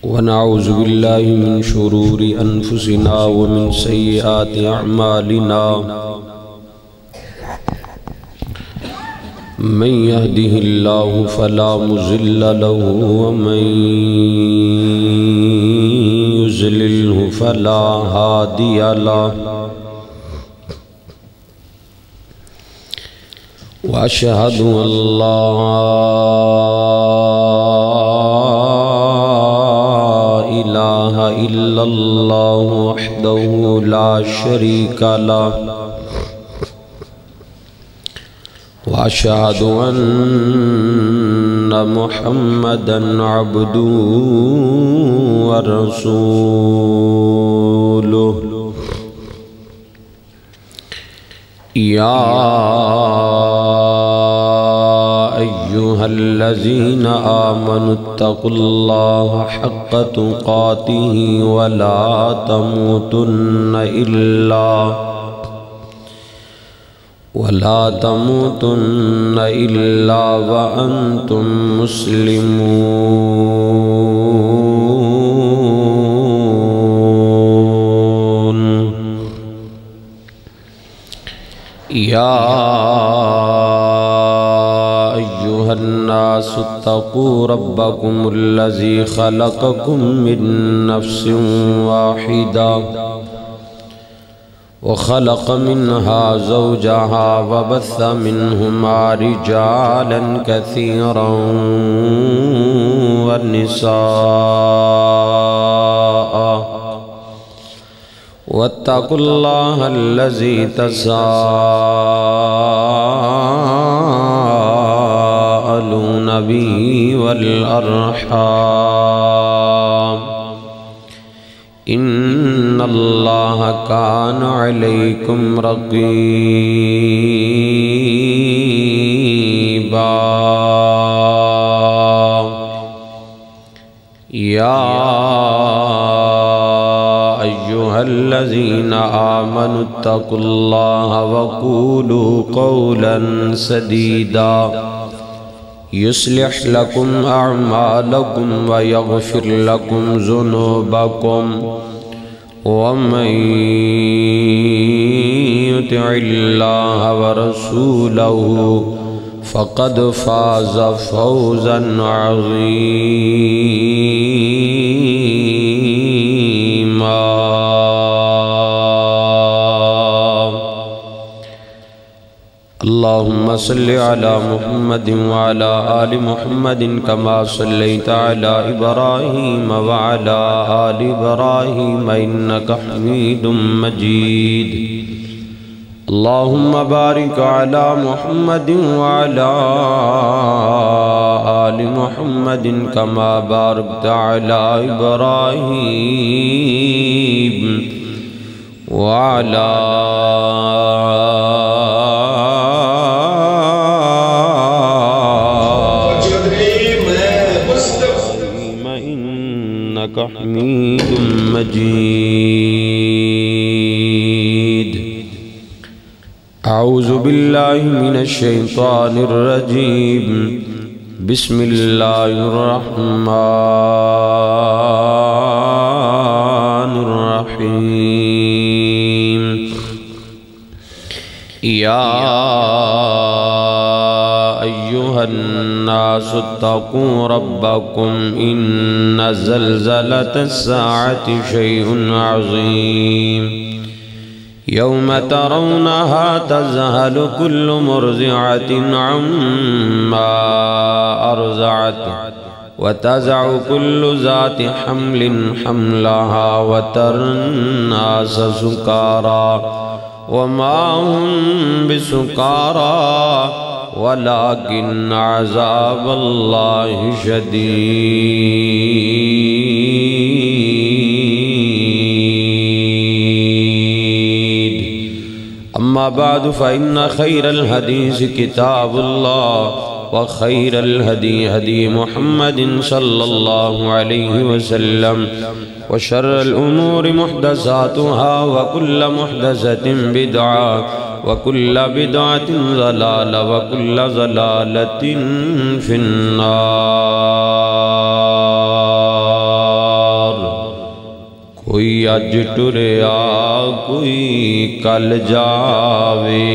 ونعوذ بالله من شرور أنفسنا ومن سيئات أعمالنا من يهده الله فلا مضل له ومن يضلله فلا هادي له وأشهد أن لا إله إلا الله وحده لا شريك له وأشهد أن محمدًا عبده ورسوله يا أيها الذين آمنوا اتقوا الله حق تقاته ولا تموتن إلا وأنتم مسلمون يا أيها الناس اتقوا ربكم الذي خلقكم من نفس واحدة وخلق منها زوجها وبث منهما رجالا كثيرا والنساء واتقوا الله الذي تساءلون به والأرحام إن الله كان عليكم رقيبا يا أيها الذين آمنوا اتقوا الله وقولوا قولا سديدا يصلح لكم أعمالكم ويغفر لكم ذنوبكم ومن يطع الله ورسوله فقد فاز فوزا عظيما اللهم صل على محمد وعلى آل محمد كما صليت على إبراهيم وعلى آل إبراهيم إنك حميد مجيد اللهم بارك على محمد وعلى آل محمد كما باركت على إبراهيم وعلى حميد مجيد أعوذ بالله من الشيطان الرجيم بسم الله الرحمن الرحيم يا أيها الناس اتقوا ربكم إن زلزلة الساعة شيء عظيم يوم ترونها تذهل كل مرضعة عما أرضعت وتضع كل ذات حمل حملها وترى الناس سكارى وما هم بسكارى ولكن عذاب الله شديد أما بعد فإن خير الحديث كتاب الله وخير الهدي هدي محمد صلى الله عليه وسلم وشر الأمور محدثاتها وكل محدثة بدعة وكل بدعة ضلالة وكل ضلالة في النار کوئی اج ٹریا کوئی کل جاوے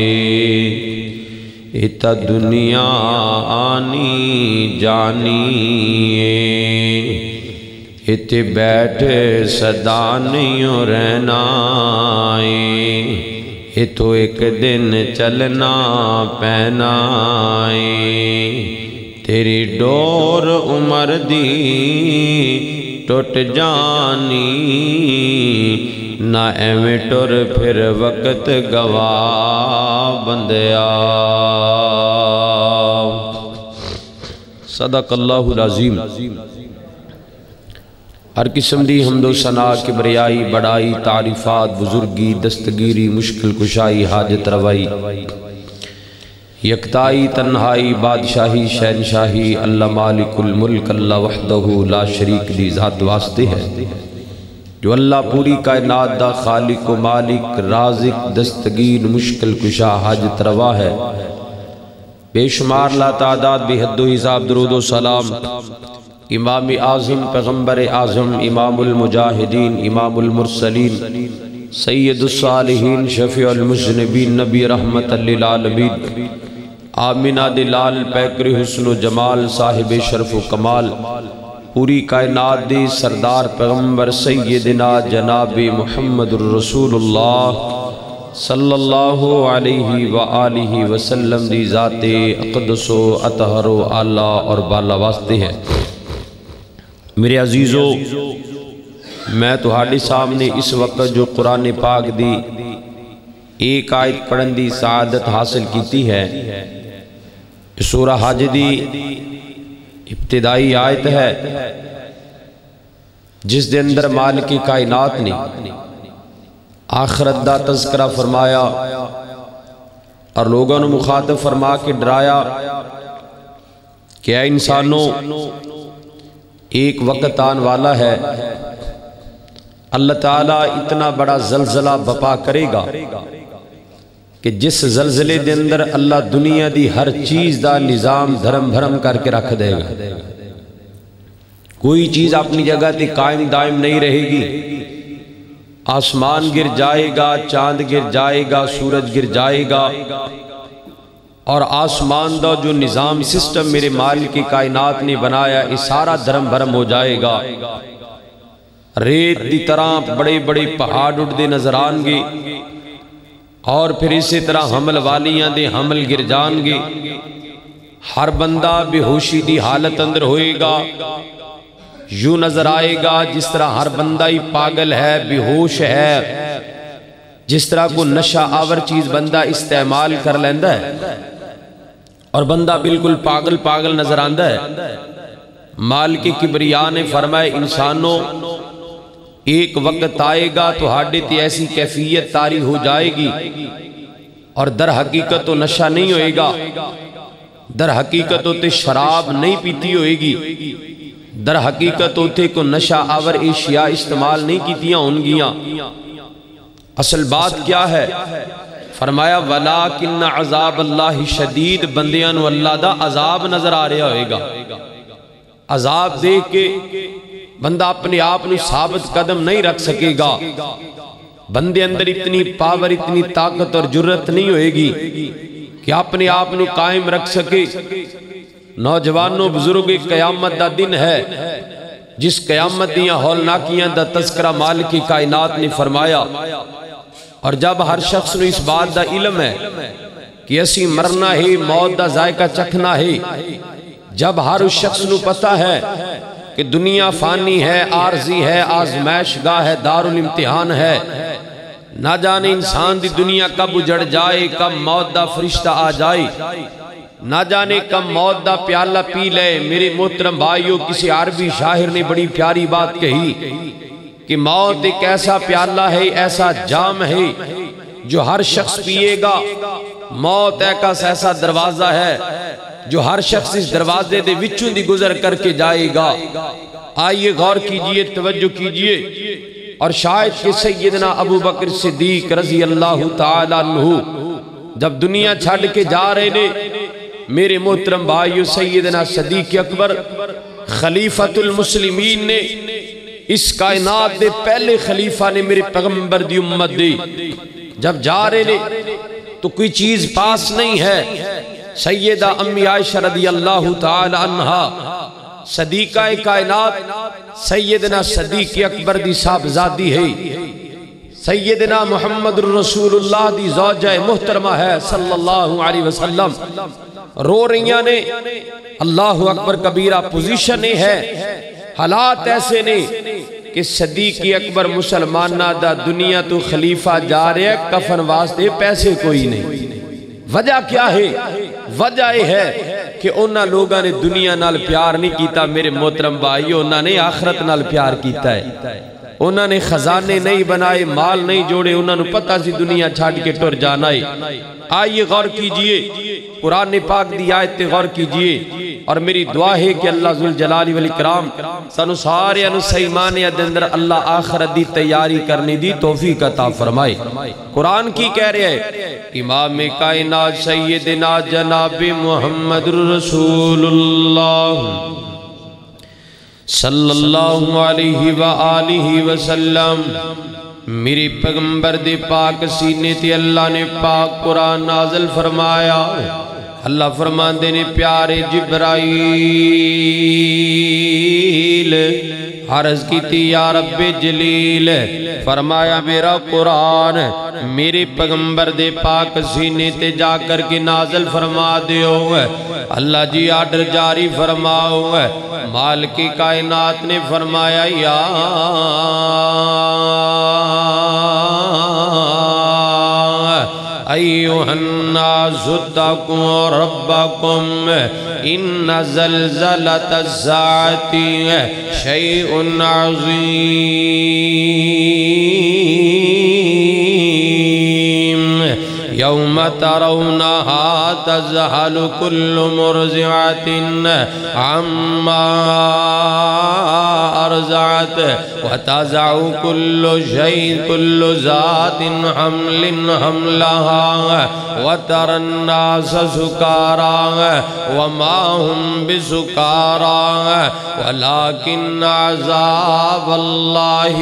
ایتا دنیا آنی جانی ایتے بیٹھ صدا نہیں رہنا یہ تو ایک دن چلنا پینا تیری ڈور عمر دی ٹوٹ جانی نہ ایویں ٹر پھر وقت گوا بندیا صدق اللہ العظیم ہر قسم دی حمد و ثنا کبریائی بڑائی تعریفات بزرگی دستگیری مشکل کشائی حاجت روائی یکتائی تنہائی بادشاہی شہنشاہی اللہ مالک الملک اللہ وحدہ لا شریک دی ذات واسطے ہے جو اللہ پوری کائنات دا خالق و مالک رازق دستگیر مشکل کشا حاجت روا ہے بے شمار لا تعداد بے حد و حساب درود و سلام امام اعظم پیغمبر اعظم امام المجاہدین امام المرسلین سید الصالحین شفیع المذنبین نبی رحمت للعالمین آمینہ دلال پیکر حسن و جمال صاحب شرف و کمال پوری کائنات دی سردار پیغمبر سیدنا جناب محمد الرسول اللہ صلی اللہ علیہ وآلہ وسلم دی ذات اقدس و اطہر و اعلیٰ اور بالا واسطے ہے میرے عزیزو میں تہاڈے سامنے اس وقت جو قرآن پاک دی ایک آیت پڑھن دی سعادت حاصل کیتی ہے سورہ حج دی ابتدائی آیت ہے جس دے اندر مالک کائنات نے آخرت دا تذکرہ فرمایا اور لوگوں نے مخاطب فرما کے ڈرایا کہ اے انسانوں ایک وقت آن والا ہے اللہ تعالیٰ اتنا بڑا زلزلہ بپا کرے گا کہ جس زلزلے دے اندر اللہ دنیا دی ہر چیز دا نظام دھرم بھرم کر کے رکھ دے گا کوئی چیز اپنی جگہ تے قائم دائم نہیں رہے گی آسمان گر جائے گا چاند گر جائے گا سورج گر جائے گا اور آسمان دا جو نظام سسٹم میرے مالک کی کائنات نے بنایا یہ سارا دھرم بھرم ہو جائے گا ریت دی طرح بڑے بڑے پہاڑ اٹھ دے نظر آن گے اور پھر اسی طرح حمل والیاں دے حمل گر جان گے ہر بندہ بے ہوشی دی حالت اندر ہوئے گا یوں نظر آئے گا جس طرح ہر بندہ ہی پاگل ہے بے ہوش ہے جس طرح کو نشہ آور چیز بندہ استعمال کر لیندہ ہے اور بندہ بالکل پاگل پاگل نظر آندہ ہے مالک کبریاء نے فرمائے انسانوں ایک وقت آئے گا تو ہاڈے تی ایسی کیفیت طاری ہو جائے گی اور در حقیقت تو نشہ نہیں ہوئے گا در حقیقت تو تے شراب نہیں پیتی ہوئے گی در حقیقت تو تے کو نشہ آور اشیاء استعمال نہیں کیتیاں ہونگیاں اصل بات کیا ہے فرمایا وَلَٰكِنَّ عَذَابَ اللَّهِ شَدِيد بندیاں اللہ دا عذاب نظر آ رہا ہوئے گا عذاب دیکھ کے بندہ اپنے آپ نے ثابت قدم نہیں رکھ سکے گا بندے اندر اتنی پاور اتنی طاقت اور جرت نہیں ہوئے گی کہ اپنے آپ نے قائم رکھ سکے نوجوانوں بزرگ قیامت دا دن ہے جس قیامت دیاں ہولناکیاں دا تذکرہ مالک کی کائنات نے فرمایا اور جب ہر شخص نے اس بات دا علم ہے کہ اسی مرنا ہے موت دا ذائقہ چکھنا ہے جب ہر اس شخص نے پتا ہے کہ دنیا فانی ہے عارضی ہے آزمائش گاہ ہے دارالامتحان ہے نہ جانے انسان دی دنیا کب اجڑ جائے کب موت دا فرشتہ آ جائے نہ جانے کب موت دا پیالہ پی لے میرے محترم بھائیوں کسی عربی شاعر نے بڑی پیاری بات کہی کہ موت ایک ایسا پیالہ ہے ایسا جام ہے جو ہر شخص پیے گا موت ایک ایسا دروازہ ہے جو ہر شخص اس دروازے دے وچوں دی گزر کر کے جائے گا آئیے غور کیجئے توجہ کیجئے اور شاید کہ سیدنا ابو بکر صدیق رضی اللہ تعالیٰ عنہ جب دنیا چھڑ کے جا رہے نے میرے محترم بھائیو سیدنا صدیق اکبر خلیفۃ المسلمین نے اس کائنات دے پہلے خلیفہ نے میرے پیغمبر دی امت دی جب جا رہے نے تو کوئی چیز پاس نہیں ہے. سیدہ امی عائشہ رضی اللہ تعالی عنہا صدیقہ کائنات سیدنا صدیق اکبر دی صاحبزادی ہے. سیدنا محمد رسول اللہ دی زوجہ محترمہ ہے صلی اللہ علیہ وسلم. رو رہیاں نے اللہ اکبر کبیرہ پوزیشن ہے. حالات ایسے نے کہ صدیق اکبر مسلمانہ دا دنیا تو خلیفہ جا رہے ہیں کفن واسطے پیسے کوئی نہیں. وجہ کیا ہے؟ وجہ یہ ہے کہ انہاں لوگاں نے دنیا نال پیار نہیں کیتا میرے محترم بھائی، انہاں نے آخرت نال پیار کیتا ہے. انہاں نے خزانے نہیں بنائے، مال نہیں جوڑے، انہاں نے پتہ سی دنیا چھاڑ کے ٹر جانا ہے. آئیے غور کیجئے قرآن پاک دی آیت غور کیجئے اور میری دعا ہے کہ اللہ ذوالجلال والاکرام سانو سارے انو سیمانیہ دے اندر اللہ آخرت دی تیاری کرنے دی توفیق عطا فرمائے. قرآن کی کہہ رہے ہیں امام کائنات سیدنا جناب محمد رسول اللہ صلی اللہ علیہ وآلہ وسلم میری پیغمبر دے پاک سینے تے اللہ نے پاک قرآن نازل فرمایا. اللہ فرماندے نے پیارے جبرائیل عرض کیتی یا رب جلیل، فرمایا میرا قرآن میرے پیغمبر دے پاک سینے تے جا کر کے نازل فرما دیو. اللہ جی آرڈر جاری فرماؤ. مالک کائنات نے فرمایا یا ایوہ الناس اتقوا ربکم ان زلزلۃ الساعۃ شیء عظیم. یوم ترونہا تذہل کل مرضعۃ عما ارضعت وتضع کل ذات حمل حملہا وتری الناس سکارا وما هم بسکارا ولکن عذاب اللہ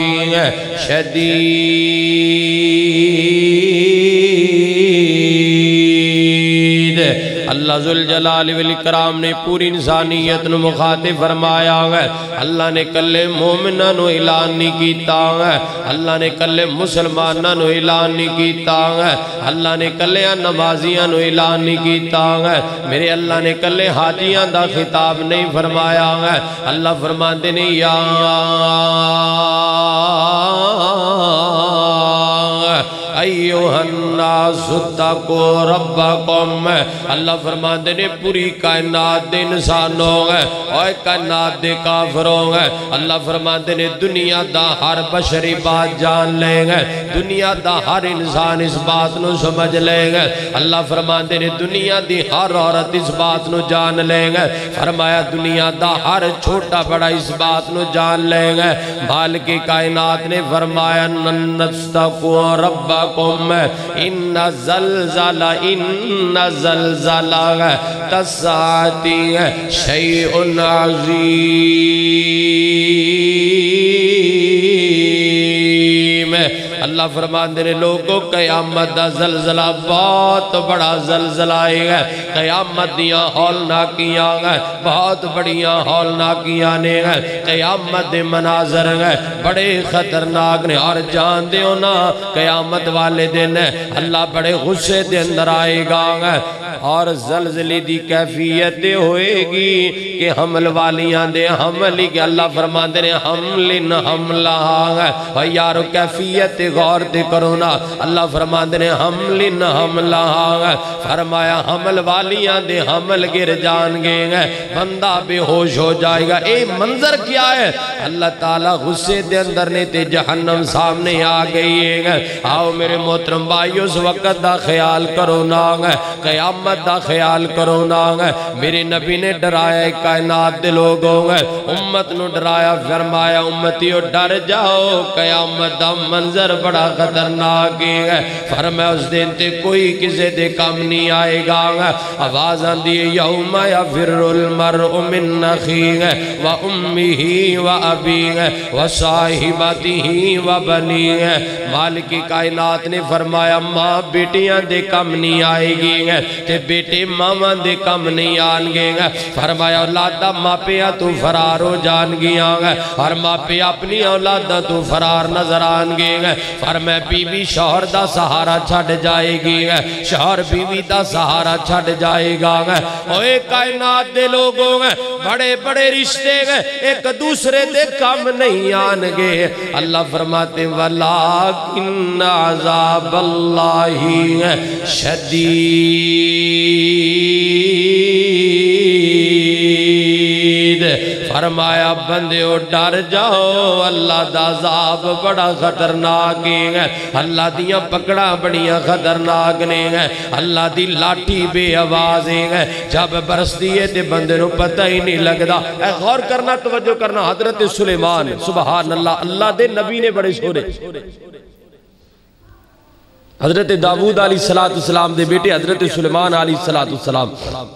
شدید. اللہ ذوالجلال والاکرام نے پوری انسانیت نو مخاطب فرمایا ہے. اللہ نے کلے مومنہ نو اعلان نہیں کیتا ہے، اللہ نے کلے مسلمانہ نو اعلان نہیں کیتا ہے، اللہ نے کلے نمازیاں نو اعلان نہیں کیتا ہے، میرے اللہ نے کلے حاجیاں دا خطاب نہیں فرمایا ہے. اللہ فرماندے نے یا ایوہ الناس اتقوا ربکم. اللہ فرماندے نے پوری کائنات دے انسانوں گے اور کائنات دے کافروں گے. اللہ فرماندے نے دنیا دا ہر بشری بات جان لیں گے، دنیا دا ہر انسان اس بات نو سمجھ لیں گے. اللہ فرماندے نے دنیا دی ہر عورت اس بات نو جان لیں گے. فرمایا دنیا دا ہر چھوٹا بڑا اس بات نو جان لیں گے. مالک کائنات نے فرمایا نستقوا ربکم ان زلزلہ الساعۃ شیء عظیم. اللہ فرماندے نے لوگوں قیامت دا زلزلہ بہت بڑا زلزلہ ہے. قیامت دیاں ہولناکیاں ہیں، بہت بڑیاں ہولناکیاں نے ہیں. قیامت دے مناظر ہیں بڑے خطرناک نے. اور جان دے ہونا قیامت والے دن اللہ بڑے غصے دے اندر آئے گا اور زلزلے دی کیفیت ہوئے گی کہ حمل والیاں دے حمل ہی کہ اللہ فرماندے نے حمل حملہ ہے. یارو کیفیت غور تے کرو نا. اللہ فرماندے نے حمل حملہ ہے. فرمایا حمل والیاں دے حمل گر جان گے، بندہ بے ہوش ہو جائے گا. اے منظر کیا ہے؟ اللہ تعالیٰ غصے دے اندر نے تے جہنم سامنے آ گئی ہے. آؤ میرے محترم بھائی اس وقت دا خیال کرو نا. قیامت قیامت دا خیال کرو نا میرے نبی نے ڈرایا کائنات دے لوگوں امت نو ڈرایا فرمایا امتیو ڈر جاؤ قیامت دا منظر بڑا خطرناک ہے فرمایا اس دن تے کوئی کسے دے کم نہیں آئے گا آواز آندی یوم یفر المرء من اخیہ و امہ و ابیہ و صاحبتہ و بنیہ مالک کائنات نے فرمایا ماں بیٹیاں دے کم نہیں آئے گی تے بیٹے ماں دے کم نہیں آن گے فرمایا اولادہ ماں پیا تو فرار ہو جان گیا اور ماں پیا اپنی اولادہ تو فرار نظر آن گے فرمایا بیوی شوہر دا سہارا چھڑ جائے گی شوہر بیوی دا سہارا چھڑ جائے گا اوے کائنات دے لوگوں بڑے بڑے رشتے ایک دوسرے دے کم نہیں آن گے اللہ فرماتے وَلَٰكِنَّ عَذَابَ اللَّهِ شدید فرمایا بندیو ڈر جاؤ اللہ دا عذاب بڑا خطرناک ہے اللہ دیاں پکڑا بڑیاں خطرناک نے اللہ دی لاٹھی بے آوازیں جب برستی ہے تے بندے نو پتہ ہی نہیں لگدا اے غور کرنا توجہ کرنا حضرت سلیمان سبحان اللہ اللہ دے نبی نے بڑے شورے حضرت داؤد علیہ السلام دے بیٹے حضرت سلیمان علیہ السلام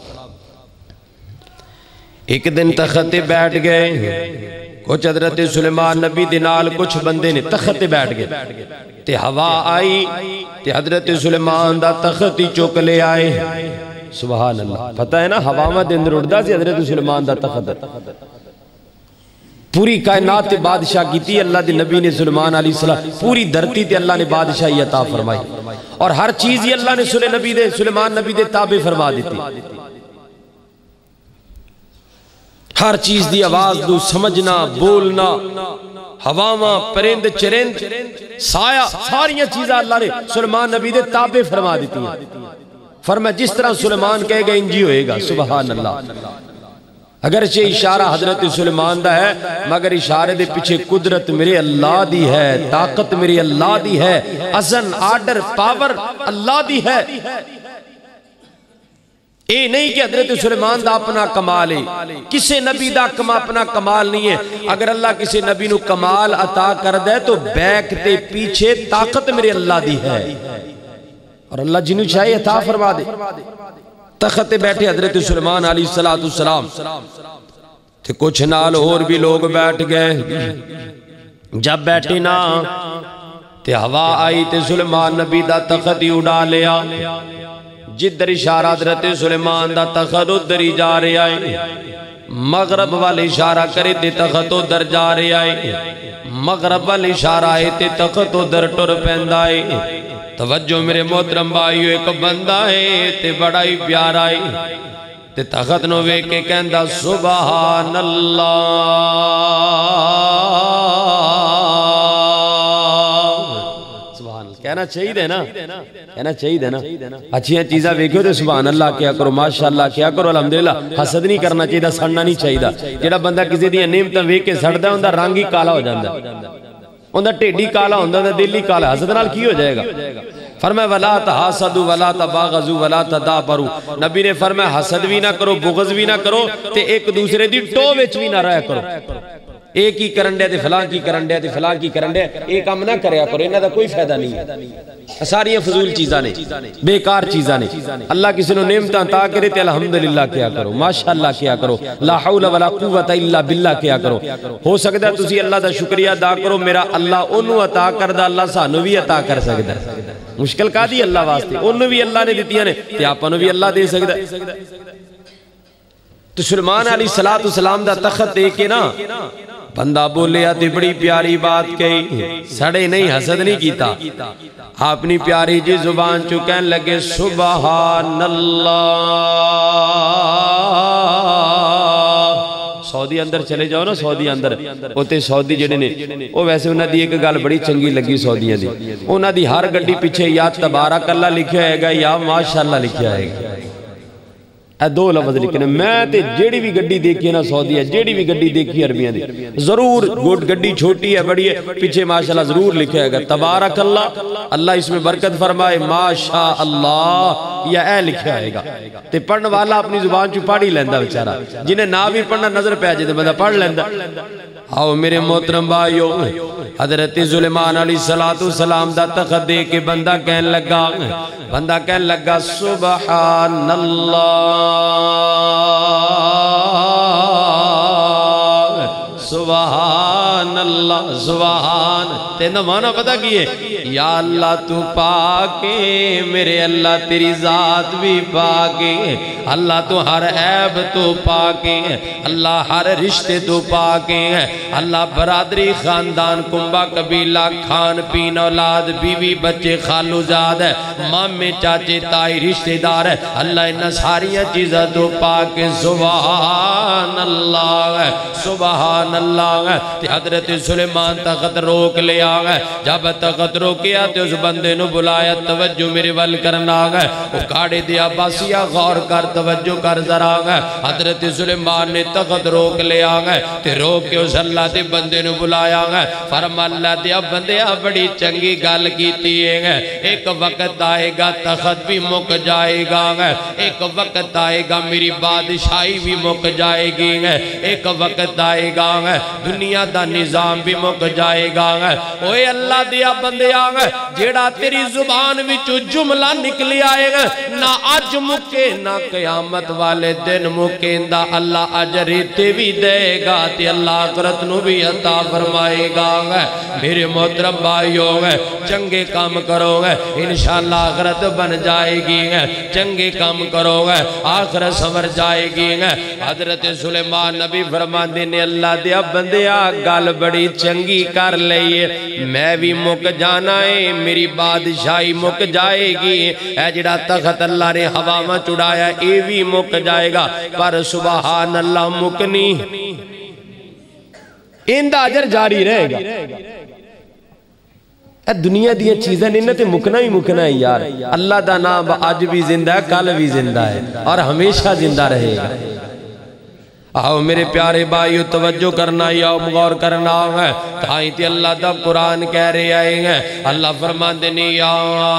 ایک دن تخت بیٹھ گئے کچھ حضرت سلیمان نبی دنال کچھ بندے نے تخت بیٹھ گئے تے ہوا آئی تے حضرت سلیمان دا تخت ہی چوک لے آئے سبحان اللہ پتہ ہے نا ہوا میں دن رڑدا سی حضرت سلیمان دا تخت پوری کائنات تے بادشاہ کی تھی اللہ دے نبی نے سلیمان علیہ السلام پوری دھرتی تے اللہ نے بادشاہی عطا فرمائی اور ہر چیز ہی اللہ نے سلیمان نبی دے تابع فرما دیتی ہر چیز دی آواز دو سمجھنا بولنا ہواواں پرند چرند سایہ ساریاں چیزیں اللہ نے سلیمان نبی دے تابع فرما دیتی ہیں فرمایا جس طرح سلیمان کہے گا انجی ہوئے گا سبحان اللہ اگرچہ اشارہ حضرت سلیمان دا ہے مگر اشارے دے پیچھے قدرت میرے اللہ دی ہے طاقت میرے اللہ دی ہے عزن آرڈر پاور اللہ دی ہے اے نہیں کہ حضرت سلیمان دا اپنا کمال ہے کسے نبی دا اپنا کمال نہیں ہے اگر اللہ کسے نبی نو کمال عطا کر دے تو بیک تے پیچھے طاقت میرے اللہ دی ہے اور اللہ جنہوں چاہے عطا فرما دے تخت بیٹھے حضرت سلیمان علیہ السلام تھے کچھ نال اور بھی لوگ بیٹھ گئے جب بیٹھے نا تے ہوا آئی تے سلیمان نبی دا تخت ہی اڑا لیا جدر اشارہ حضرت سلیمان دا تخت ادھر ہی جا رہے آئے مغرب والے اشارہ کرے تے تخت ادھر جا رہے آئے مغرب والے اشارہ آئے تے تخت ادھر ٹر پہند آئے توجہ میرے محترم بھائیو ایک بندہ ہے تے بڑا ہی پیارا ہے تے تخت نو وے کے کہندا سبحان اللہ کہنا چاہیے دے نا کہنا چاہیے دے نا اچھیاں چیزیں ویکھو تے سبحان اللہ کیا کرو ماشاءاللہ کیا کرو الحمدللہ حسد نہیں کرنا چاہیے سڑنا نہیں چاہیے جڑا بندہ کسی دی نعمتاں ویکھ کے سڑدا ہوندا رنگ ہی کالا ہو جاندا ہوندا ٹیڈی کالا ہوندا تے دل ہی کالا حسد نال کی ہو جائے گا فرمایا ولا تحاسدوا ولا تباغضوا ولا تدابروا نبی نے فرمایا حسد بھی نہ کرو بغض بھی نہ کرو تے ایک دوسرے دی ٹو وچ بھی نہ رہا کرو ایک ہی کرن دے تے فلاں کی کرن دے تے فلاں کی کرن دے ایک کام نہ کریا کرو انہاں دا کوئی فائدہ نہیں ہے ساری فضول چیزاں نے بیکار چیزاں نے اللہ کسی نو نعمتاں عطا کرے تے الحمدللہ کیا کرو ماشاءاللہ کیا کرو لا حول ولا قوت الا باللہ کیا کرو ہو سکدا ہے تسی اللہ دا شکریہ ادا کرو میرا اللہ اونوں عطا کردا اللہ سانو بھی عطا کر سکدا ہے مشکل کا دی اللہ واسطے اونوں بھی اللہ نے دتیاں نے تے آپاں نو بھی اللہ دے سکدا ہے تو سلیمان علیہ السلام دا تخت دے کے نا بندہ بولے آتے بڑی پیاری بات کہی سڑے نہیں حسد نہیں کیتا اپنی پیاری جی زبان چکین لگے سبحان اللہ سعودی اندر چلے جاؤ نا سعودی اندر ہوتے سعودی جڑے نے وہ ویسے انہاں دی ایک گل بڑی چنگی لگی سعودیاں دی انہاں دی ہر گڈی پیچھے یا تبارک اللہ لکھیا ہے گا یا ماشاءاللہ لکھیا ہے گا اے دو لفظ لکھنے میں تے جیڑی بھی گڈی دیکھی ہے نا سعودی ہے جیڑی بھی گڈی دیکھی عربیاں دی ضرور گڈی چھوٹی ہے بڑی ہے پیچھے ماشاءاللہ ضرور لکھے گا تبارک اللہ اللہ اس میں برکت فرمائے ماشاء اللہ یا اے لکھے آئے گا تے پڑھنے والا اپنی زبان چو پڑھ ہی لیندہ بیچارہ جنہیں نہ بھی پڑھنا نظر پہ آجے بندہ پڑھ لیندہ آؤ میرے محترم بھائیو حضرت سلیمان علیہ السلام دا تخت دے کے بندہ کہنے لگا سبحان اللہ سبحان اللہ سبحان تینا مانا پتہ کیے یا اللہ تو پاکے میرے اللہ تیری ذات بھی پاکے اللہ تو ہر عیب تو پاکے اللہ ہر رشتے تو پاکے اللہ برادری خاندان کنبہ قبیلہ کھان پین اولاد بیوی بچے خالو زاد ہے مامے چاچے تائی رشتے دار ہے اللہ انہا ساریاں چیزیں تو پاکے سبحان اللہ سبحان اللہ تے حضرت سلیمان تخت روک لے آگئے جب تخت روکیا تے اس بندے نو بلایا توجہ میرے ول کرنا آگئے وہ کاڑے دیا باسیا غور کر توجہ کر ذرا آگئے حضرت سلیمان نے تخت روک لے آگئے تے روک کے اس اللہ دے بندے نو بلایا آگئے فرما اللہ دیا بندے بڑی چنگی گال کیتی ہے ایک وقت آئے گا تخت بھی مک جائے گا ایک وقت آئے گا میری بادشاہی بھی مک جائے گی ایک وقت آئے گا دنیا دا نظام بھی مک جائے گا اوے اللہ دیا بندے آگا جیڑا تیری زبان وچو جملہ نکلی آئے گا نہ آج مکے نہ قیامت والے دن مکے دا اللہ اجری تے بھی دے گا تے اللہ آخرت نو بھی عطا فرمائے گا میرے محترم بھائیو چنگے کام کرو گے انشاءاللہ آخرت بن جائے گی چنگے کام کرو گے آخرت سمر جائے گی حضرت سلیمان نبی فرمان دینے اللہ دیا بندیا گال بڑی چنگی کر لئیے میں بھی مک جانا ہے میری بادشاہی مک جائے گی اے جڑا تخت اللہ نے ہوا میں چڑھایا اے بھی مک جائے گا پر سبحان اللہ مکنی اندہ اجر جاری رہے گا دنیا دیا چیزیں نہیں تے مکنا ہی مکنا ہے یار اللہ دا نام آج بھی زندہ ہے کل بھی زندہ ہے اور ہمیشہ زندہ رہے گا آؤ میرے پیارے بھائیو توجہ کرنا یا غور کرنا ہے کہیں تے اللہ دا قرآن کہہ رہے آئے ہیں اللہ فرمان دینی یا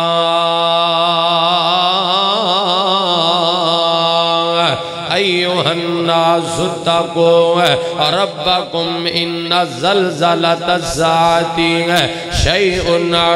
ایوہ الناس اتقوا ربکم ان زلزلۃ الساعۃ شیء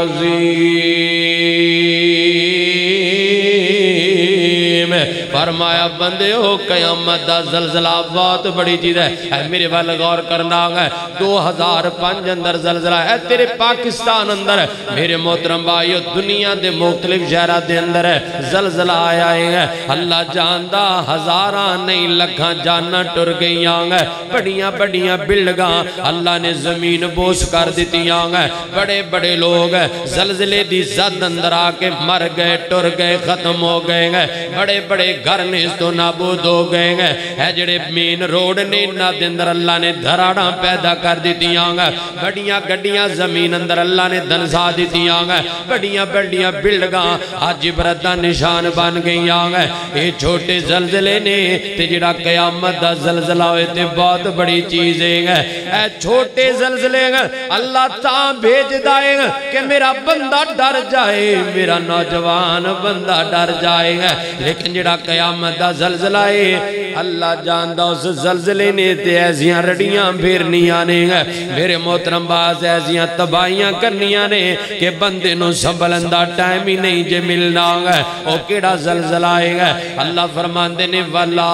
عظیم فرمایا بندے ہو قیامت دا زلزلہ بہت بڑی چیز ہے اے میرے والے غور کرنا ہے 2005 اندر زلزلہ ہے تیرے پاکستان اندر ہے میرے محترم بھائیو دنیا دے مختلف شہرہ دے اندر ہے زلزلہ آیا ہے اللہ جاندہ ہزاران نہیں لکھاں جانا ٹر گئی آنگا بڑیاں بڑیاں بلڈگاں اللہ نے زمین بوس کر دیتی آنگا بڑے بڑے لوگ زلزلے دی زد اندر آکے مر گئے ٹر گئے ختم ہو گئے بڑے بڑے گھر نیستو نابود ہو گئے ہے جڑے مین روڈ نے نہ دندر اللہ نے دھراڑاں پیدا کر دیتی آنگا بڑیاں گڑیاں زمین اندر اللہ نے دنسا دیتی آنگا بڑیاں بڑیاں بلڈگاں آج بردہ نشان بن گئی آنگا یہ چھوٹے زلزلے نے تے جڑا قیامت دا زلزلہ ہوئے تے بہت بڑی چیزیں گے اے چھوٹے زلزلے گے اللہ تاں بھیج دائے گے کہ میرا بندہ ڈر جائے میرا نوجوان بندہ ڈر جائے گا لیکن جڑا قیامت دا زلزلہ ہے اللہ جاندہ اس زلزلے نے تے ایسیاں رڑیاں بھیرنیاں نے میرے محترم باز ایسیاں تباہیاں کرنیاں نے کہ بندے نو سنبھلندہ ٹائم ہی نہیں جے ملنا گا او کیڑا زلزلہ ہے گا اللہ فرمان دینے والا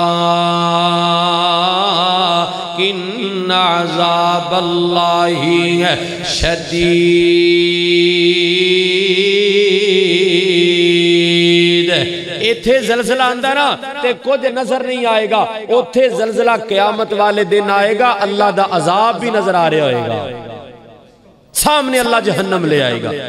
ان عذاب اللہ شدید ایتھے زلزلہ اندر تے کچھ نظر نہیں آئے گا اوتھے زلزلہ قیامت والے دن آئے گا اللہ دا عذاب بھی نظر آ رہے ہوئے گا سامنے اللہ جہنم لے آئے گا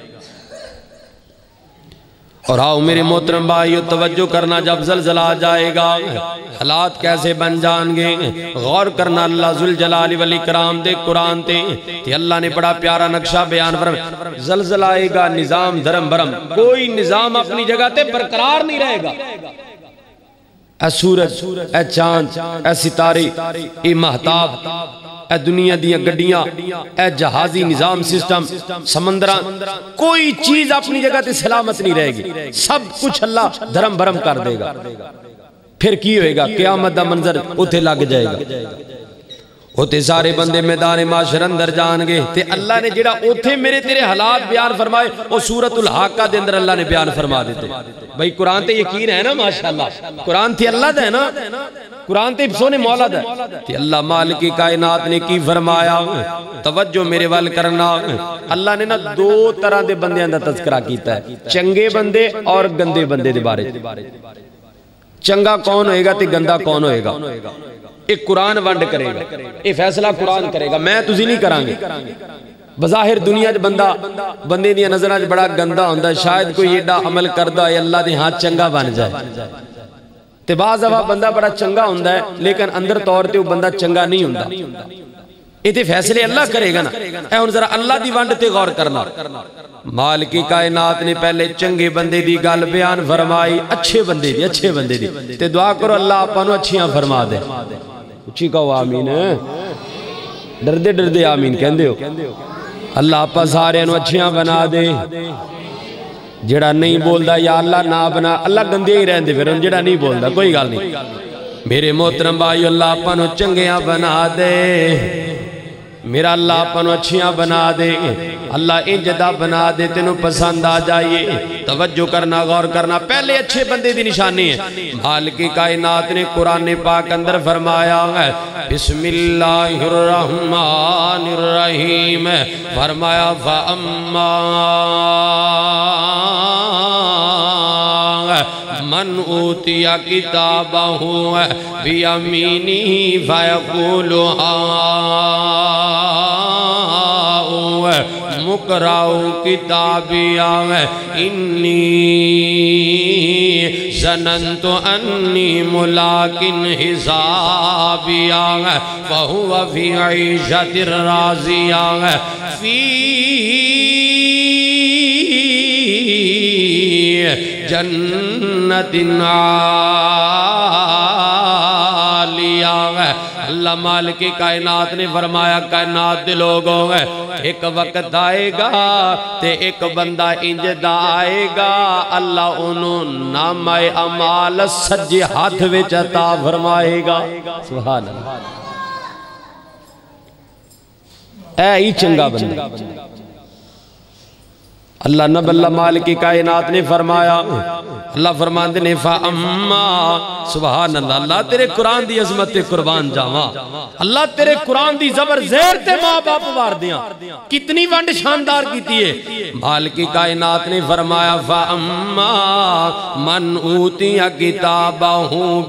اور آؤ میرے محترم بھائیو توجہ کرنا جب زلزلہ آ جائے گا حالات کیسے بن جان گے غور کرنا اللہ ذوالجلال والاکرام دے قرآن تے کہ اللہ نے بڑا پیارا نقشہ بیان فرمایا زلزلہ آئے گا نظام دھرم برم کوئی نظام اپنی جگہ تے برقرار نہیں رہے گا اے سورج، اے چاند، اے ستارے، اے مہتاب، اے دنیا دیاں گڈیاں، اے جہازی نظام سسٹم، سمندران، کوئی چیز اپنی جگہ تے سلامت نہیں رہے گی، سب کچھ اللہ دھرم بھرم کر دے گا۔ پھر کی ہوئے گا؟ قیامت دا منظر اتھے لگ جائے گا، اتھے سارے بندے میدان معاشر اندر جان گے، تے اللہ نے جڑا اتھے میرے تیرے حالات بیان فرمائے وہ سورۃ الحاقہ دے اندر اللہ نے بیان فرما دیتے۔ بھئی قرآن تے یقین ہے نا؟ ماشاءاللہ قرآن تے اللہ دا ہے نا، قرآن تے سونے مولا دا ہے۔ تے اللہ مالک کائنات نے کی فرمایا، توجہ میرے وال کرنا، اللہ نے نا دو طرح دے بندیاں دا تذکرہ کیتا ہے، چنگے بندے اور گندے بندے دے بارے۔ چنگا کون ہوئے گا تے گندہ کون ہوئے گا، ایک قرآن ونڈ کرے گا، ایک فیصلہ قرآن کرے گا، میں تجھے نہیں کران گے۔ بظاہر دنیا جو بندے دیا نظرہ بڑا گندہ ہوندہ، شاید کوئی ایڈا عمل کردہ ہے اللہ دے ہاں چنگا بن جائے، تے بعض دفعہ بندہ بڑا چنگا ہوندہ ہے لیکن اندر طور تے وہ بندہ چنگا نہیں ہوندہ۔ یہ فیصلے اللہ کرے گا نا، اے ان ذرا اللہ دی ونڈ تے غور کرنا۔ مالک کائنات نے پہلے چنگے بندے دی گل بیان فرمائی، اچھے بندے دی، تے دعا کرو اللہ اپنوں اچھیاں فرما دے۔ اچھی کہو آمین، ڈردے ڈردے آمین کہندے ہو۔ اللہ اپا سارے انو اچھیاں بنا دے، جڑا نہیں بولدا یا اللہ نہ بنا، اللہ گندے ہی رہن دے، پھر ان جڑا نہیں بولدا کوئی گل نہیں۔ میرے محترم بھائیو اللہ اپنوں چنگیاں بنا دے، میرا اللہ اپنوں اچھیاں بنا دے، اللہ انجدہ بنا دے، تینوں پسند آ جائیے۔ توجہ کرنا، غور کرنا، پہلے اچھے بندے دی نشانی ہے۔ مالک کائنات نے قرآن پاک اندر فرمایا ہے، بسم اللہ الرحمن الرحیم، فرمایا فَأَمَّا من اوتی کتابہ بیمینہ فیقول مقرؤ کتابیا انی ظننت انی ملاق حسابیا فہو فی عیشۃ راضیہ فی جنت عالیہ۔ اللہ مالک کائنات نے فرمایا کائنات دے لوگوں ایک وقت آئے گا تے ایک بندہ انجدہ آئے گا، اللہ انہوں نامہ اعمال سجے ہاتھ وچ عطا فرمائے گا۔ سبحان اللہ، اے ہی چنگا بندہ۔ اللہ نب اللہ مالک کائنات نے فرمایا، اللہ فرماندے نے فَأَمَّا، سبحان اللہ، اللہ تیرے قرآن دی عظمت تے قربان جاواں، اللہ تیرے قرآن دی زبر زیر تے ماں باپ وار دیاں، کتنی ونڈ شاندار کیتی ہے۔ مالک کائنات نے فرمایا فَأَمَّا من اوتی کتابہ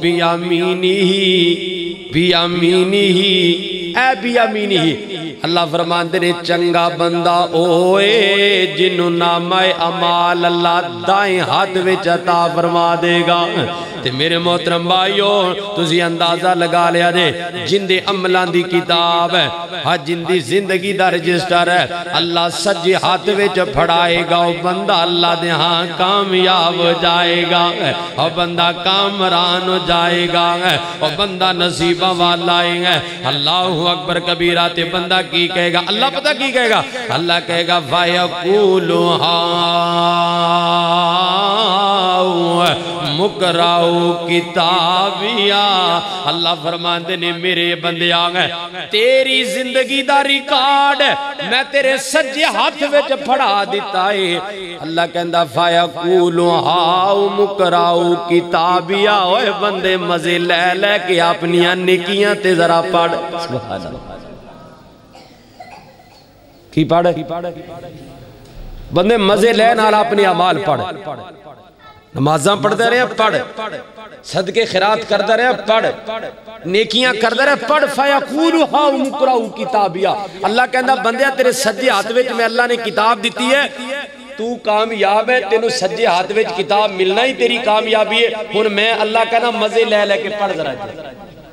بیمینہ، اے بیمینہ، اللہ فرماندے نے چنگا بندہ اوئے جنہوں نامہ اعمال اللہ دائیں ہاتھ وچ عطا فرما دے گا۔ تے میرے محترم بھائیو تسی اندازہ لگا لیا دے، جن دے عملان دی کتاب ہے، ہاں جن دی زندگی دا رجسٹر ہے، اللہ سجے ہاتھ وچ پھڑائے گا، وہ بندہ اللہ دے ہاں کامیاب ہو جائے گا، وہ بندہ کامران ہو جائے گا، وہ بندہ نصیبہ والا ہے۔ اللہ اکبر کبیرہ، تے بندہ کی کہے گا، اللہ پتہ کی کہے گا، اللہ کہے گا فَيَقُولُ مقرؤ کتابیا، اللہ فرماندے نے میرے بندے آگئے، تیری زندگی دا ریکارڈ میں تیرے سجے ہاتھ وچ پھڑا دیتا ہے۔ اللہ کہندہ فَيَقُولُ مقرؤ کتابیا، اوہ بندے مزے لے لے کے اپنیاں نیکیاں تے ذرا پڑھ۔ سبحان اللہ، کی پڑھ؟ بندے مزے لے نال اپنی اعمال پڑھ، نمازاں پڑھتے رہے پڑھ، صدقے خیرات کرتے رہے پڑھ، نیکیاں کرتے رہے پڑھ۔ فَيَقُولُ ہَاؤ مُقْرَؤُ کِتَابِیَا، اللہ کہندہ بندیا تیرے سجے ہاتھ وچ میں اللہ نے کتاب دیتی ہے، تو کامیاب ہے، تینوں سجے ہاتھ وچ کتاب ملنا ہی تیری کامیابی ہے۔ ہن میں اللہ کہنا مزے لے لے کے پڑھ ذرا جائے،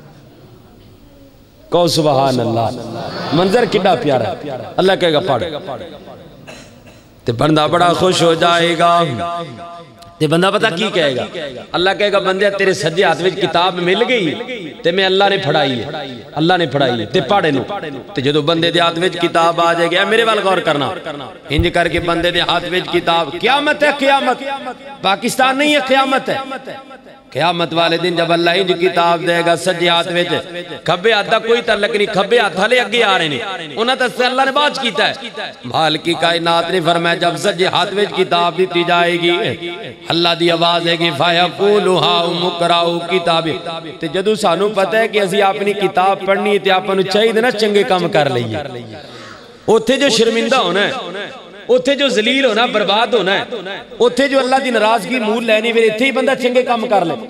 کہو سبحان اللہ، منظر کڈا پیارا ہے۔ اللہ کہے گا پڑھ، تے بندہ بڑا خوش ہو جائے گا۔ تے بندہ پتہ کی کہے گا؟ اللہ کہے گا بندے تیرے سجے ہاتھ وچ کتاب مل گئی تے میں اللہ نے پڑھائی ہے، اللہ نے پڑھائی ہے تے پڑھ لو تے جدوں بندے دے ہاتھ وچ کتاب آ جائے گی، میرے وال غور کرنا، انج کر کے بندے دے ہاتھ وچ کتاب، قیامت ہے، قیامت پاکستان نہیں ہے، قیامت ہے، قیامت والے دن جب اللہ انج کتاب دے گا سجے ہاتھ وچ، کھبے ہاتھ دا کوئی تعلق نہیں، کھبے ہاتھ والے اگے آ رہے ہیں، انہاں تے اللہ نے باز کیتا ہے۔ مالک کائنات نے فرمایا جب سجے ہاتھ وچ کتاب دتی جائے گی، اللہ دی آواز ہے کہ فَيَقُولُ هَاؤُمُ اقْرَءُوا کتابی، تے جدوں سانو پتہ ہے کہ اسی اپنی کتاب پڑھنی ہے تے آپاں نوں چاہیے نا چنگے کام کر لئیے، اوتھے جو شرمندہ ہونا ہے، اوتھے جو ذلیل ہونا برباد ہونا ہے، اوتھے جو اللہ دی ناراضگی مول لینی پھر ایتھے ہی بندہ چنگے کام کر لے۔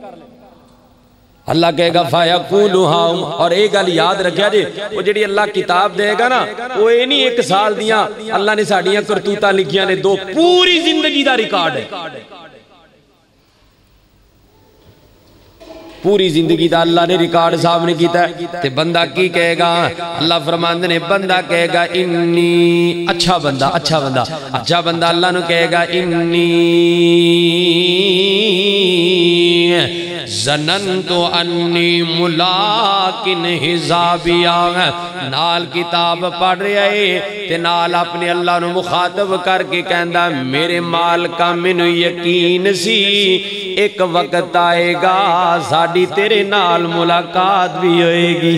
اللہ کہے گا فَيَقُولُ هَاؤُمْ، اور ایک گل یاد رکھیا جی، وہ جڑی اللہ کتاب دے گا نا، وہ اے نہیں ایک سال دیاں اللہ نے ساڑیاں کرتوتاں لکھیاں نے، دو پوری زندگی دا ریکارڈ ہے، پوری زندگی دا اللہ نے ریکارڈ صاحب نے کیتا ہے، تے بندہ کی کہے گا؟ اللہ فرماندے نے بندہ کہے گا انی، اچھا بندہ، اچھا بندہ، اچھا بندہ اللہ نو کہے گا انی ظننت انی ملاقن حسابیا، نال کتاب پڑھ رہا ہے تے نال اپنے اللہ نو مخاطب کر کے کہندا میرے مالکا مینوں یقین سی ایک وقت آئے گا ساڈی تیرے نال ملاقات بھی ہوئے گی۔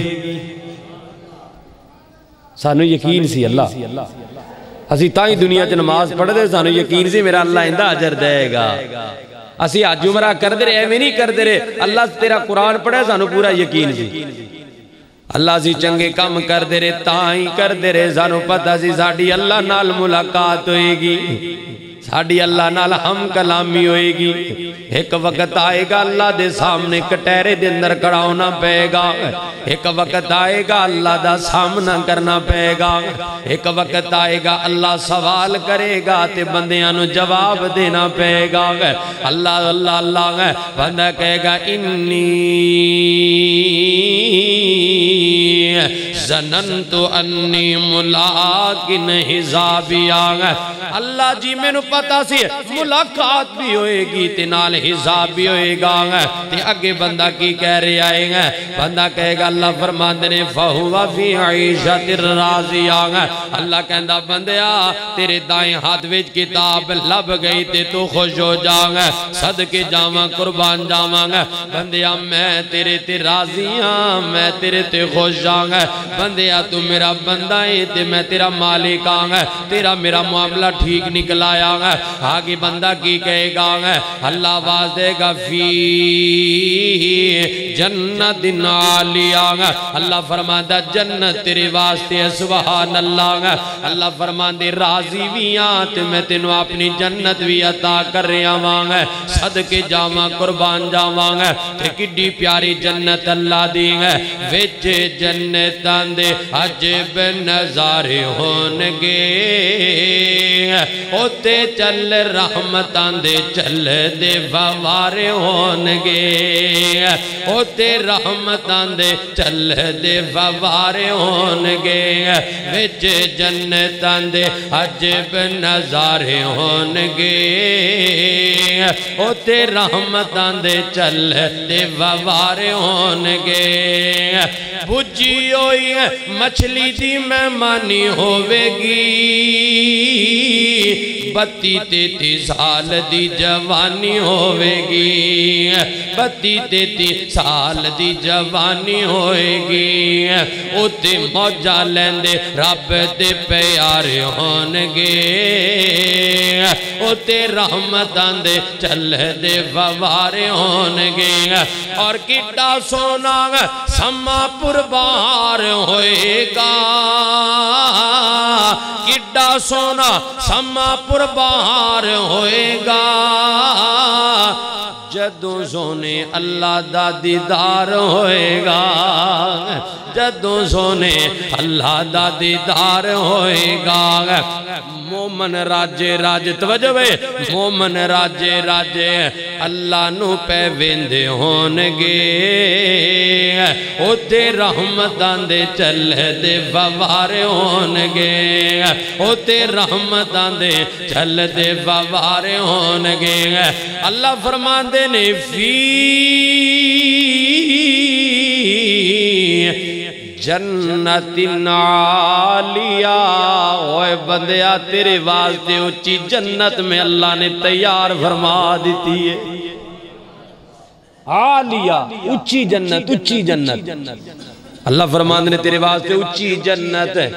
سانو یقین سی اللہ، اسی تائیں دنیا چ نماز پڑھ دے، سانو یقین سی میرا اللہ اندہ اجر دے گا، اسی حج عمرہ کر دے رہے ایویں نہیں کر دے رہے، اللہ تیرا قرآن پڑھے سانو پورا یقین سی، اللہ سی چنگے کم کر دے رہے تائیں کر دے رہے، سانو پتہ سی ساڈی اللہ نال ملاقات ہوئے گی، ساڑی اللہ نال ہم کلامی ہوئے گی، ایک وقت آئے گا اللہ دے سامنے کٹیرے دے اندر کھڑا ہونا پے گا، ایک وقت آئے گا اللہ دا سامنا کرنا پے گا، ایک وقت آئے گا اللہ سوال کرے گا تے بندیاں نو جواب دینا پے گا، اللہ اللہ اللہ بندہ کہے گا انی ظننت انی ملاقن حسابیا، اللہ جی میں نو پتا سی ملاقات بھی ہوئے گی تے نال حساب بھی ہوئے گا، تے اگے بندہ کی کہہ رہے آئے گا؟ بندہ کہے گا اللہ فرماندے نے فَهُوَ فِي عِيشَةٍ رَاضِيَةٍ، اللہ کہندا بندیا تیرے دائیں ہاتھ وچ کتاب لب گئی تے تو خوش ہو جاؤں، صدقے جاواں قربان جاواں، بندیا میں تیرے تے راضی ہاں، میں تیرے تے خوش جاؤں، بندیا تو میرا بندہ ہے تے میں تیرا مالک آؤں، تیرا میرا معاملہ ٹھیک نکلایا، آگے بندہ کی کہے گا؟ اللہ آواز دے گا فی جنت عالیہ، اللہ فرماندہ جنت تیرے واسطے ہے، سبحان اللہ، اللہ فرماندے راضی بھی آت میں تینوں اپنی جنت بھی عطا کر رہا ہوں، صدقے جاواں قربان جاواں، تے کڈی پیاری جنت اللہ دی ہے، وچ جنتاں دے عجب نظارے ہونگے، اوتے چل رحمتاں دے چل دے فوارے ہونگے، اوتے رحمتاں دے چل دے فوارے ہونگے، وچ جنتاں دے عجب نظارے ہونگے، اوتے رحمتاں دے چل دے فوارے ہونگے، بجھی ہوئی مچھلی دی مہمانی ہوئے گی، 32-33 سال دی جوانی ہوئے گی، 32-33 سال دی جوانی ہوئے گی، اوتے موجہ لیندے رب دے پیارے ہونگے، اوتے رحمتاں دے چل دے فوارے ہونگے، اور کڈا سونا سما پربار ہوئے گا، کڈا سونا سما پربار ہوئے گا، جدوں سونے اللہ دا دیدار ہوئے گا، جدوں سونے اللہ دا دیدار ہوئے گا مومن راجے راج توجہ بے مومن راجے راجے اللہ نو پہ ویندے ہونگے او تے رحمتان دے چلے دے فوارے ہونگے او تے رحمتان دے چلے دے فوارے ہونگے اللہ فرمان دے نے فی جنت عالیہ اوے بندیا تیرے واسطے اچھی جنت میں اللہ نے تیار فرما دیتی ہے عالیہ اچھی جنت اچھی جنت اللہ فرمان نے تیرے واسطے اچھی جنت ہے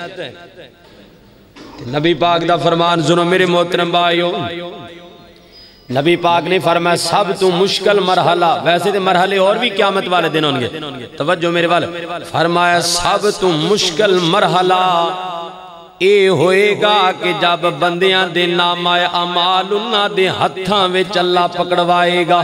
نبی پاک دا فرمان سنو میرے محترم بھائیو نبی پاک نے فرمایا سب تو مشکل مرحلہ ویسے تھے مرحلے اور بھی قیامت والے دن ہوں گے توجہ میرے والے فرمایا سب تو مشکل مرحلہ اے ہوئے گا کہ جب بندیاں دے نامہ اعمال انہاں دے ہتھاں وچ اللہ پکڑوائے گا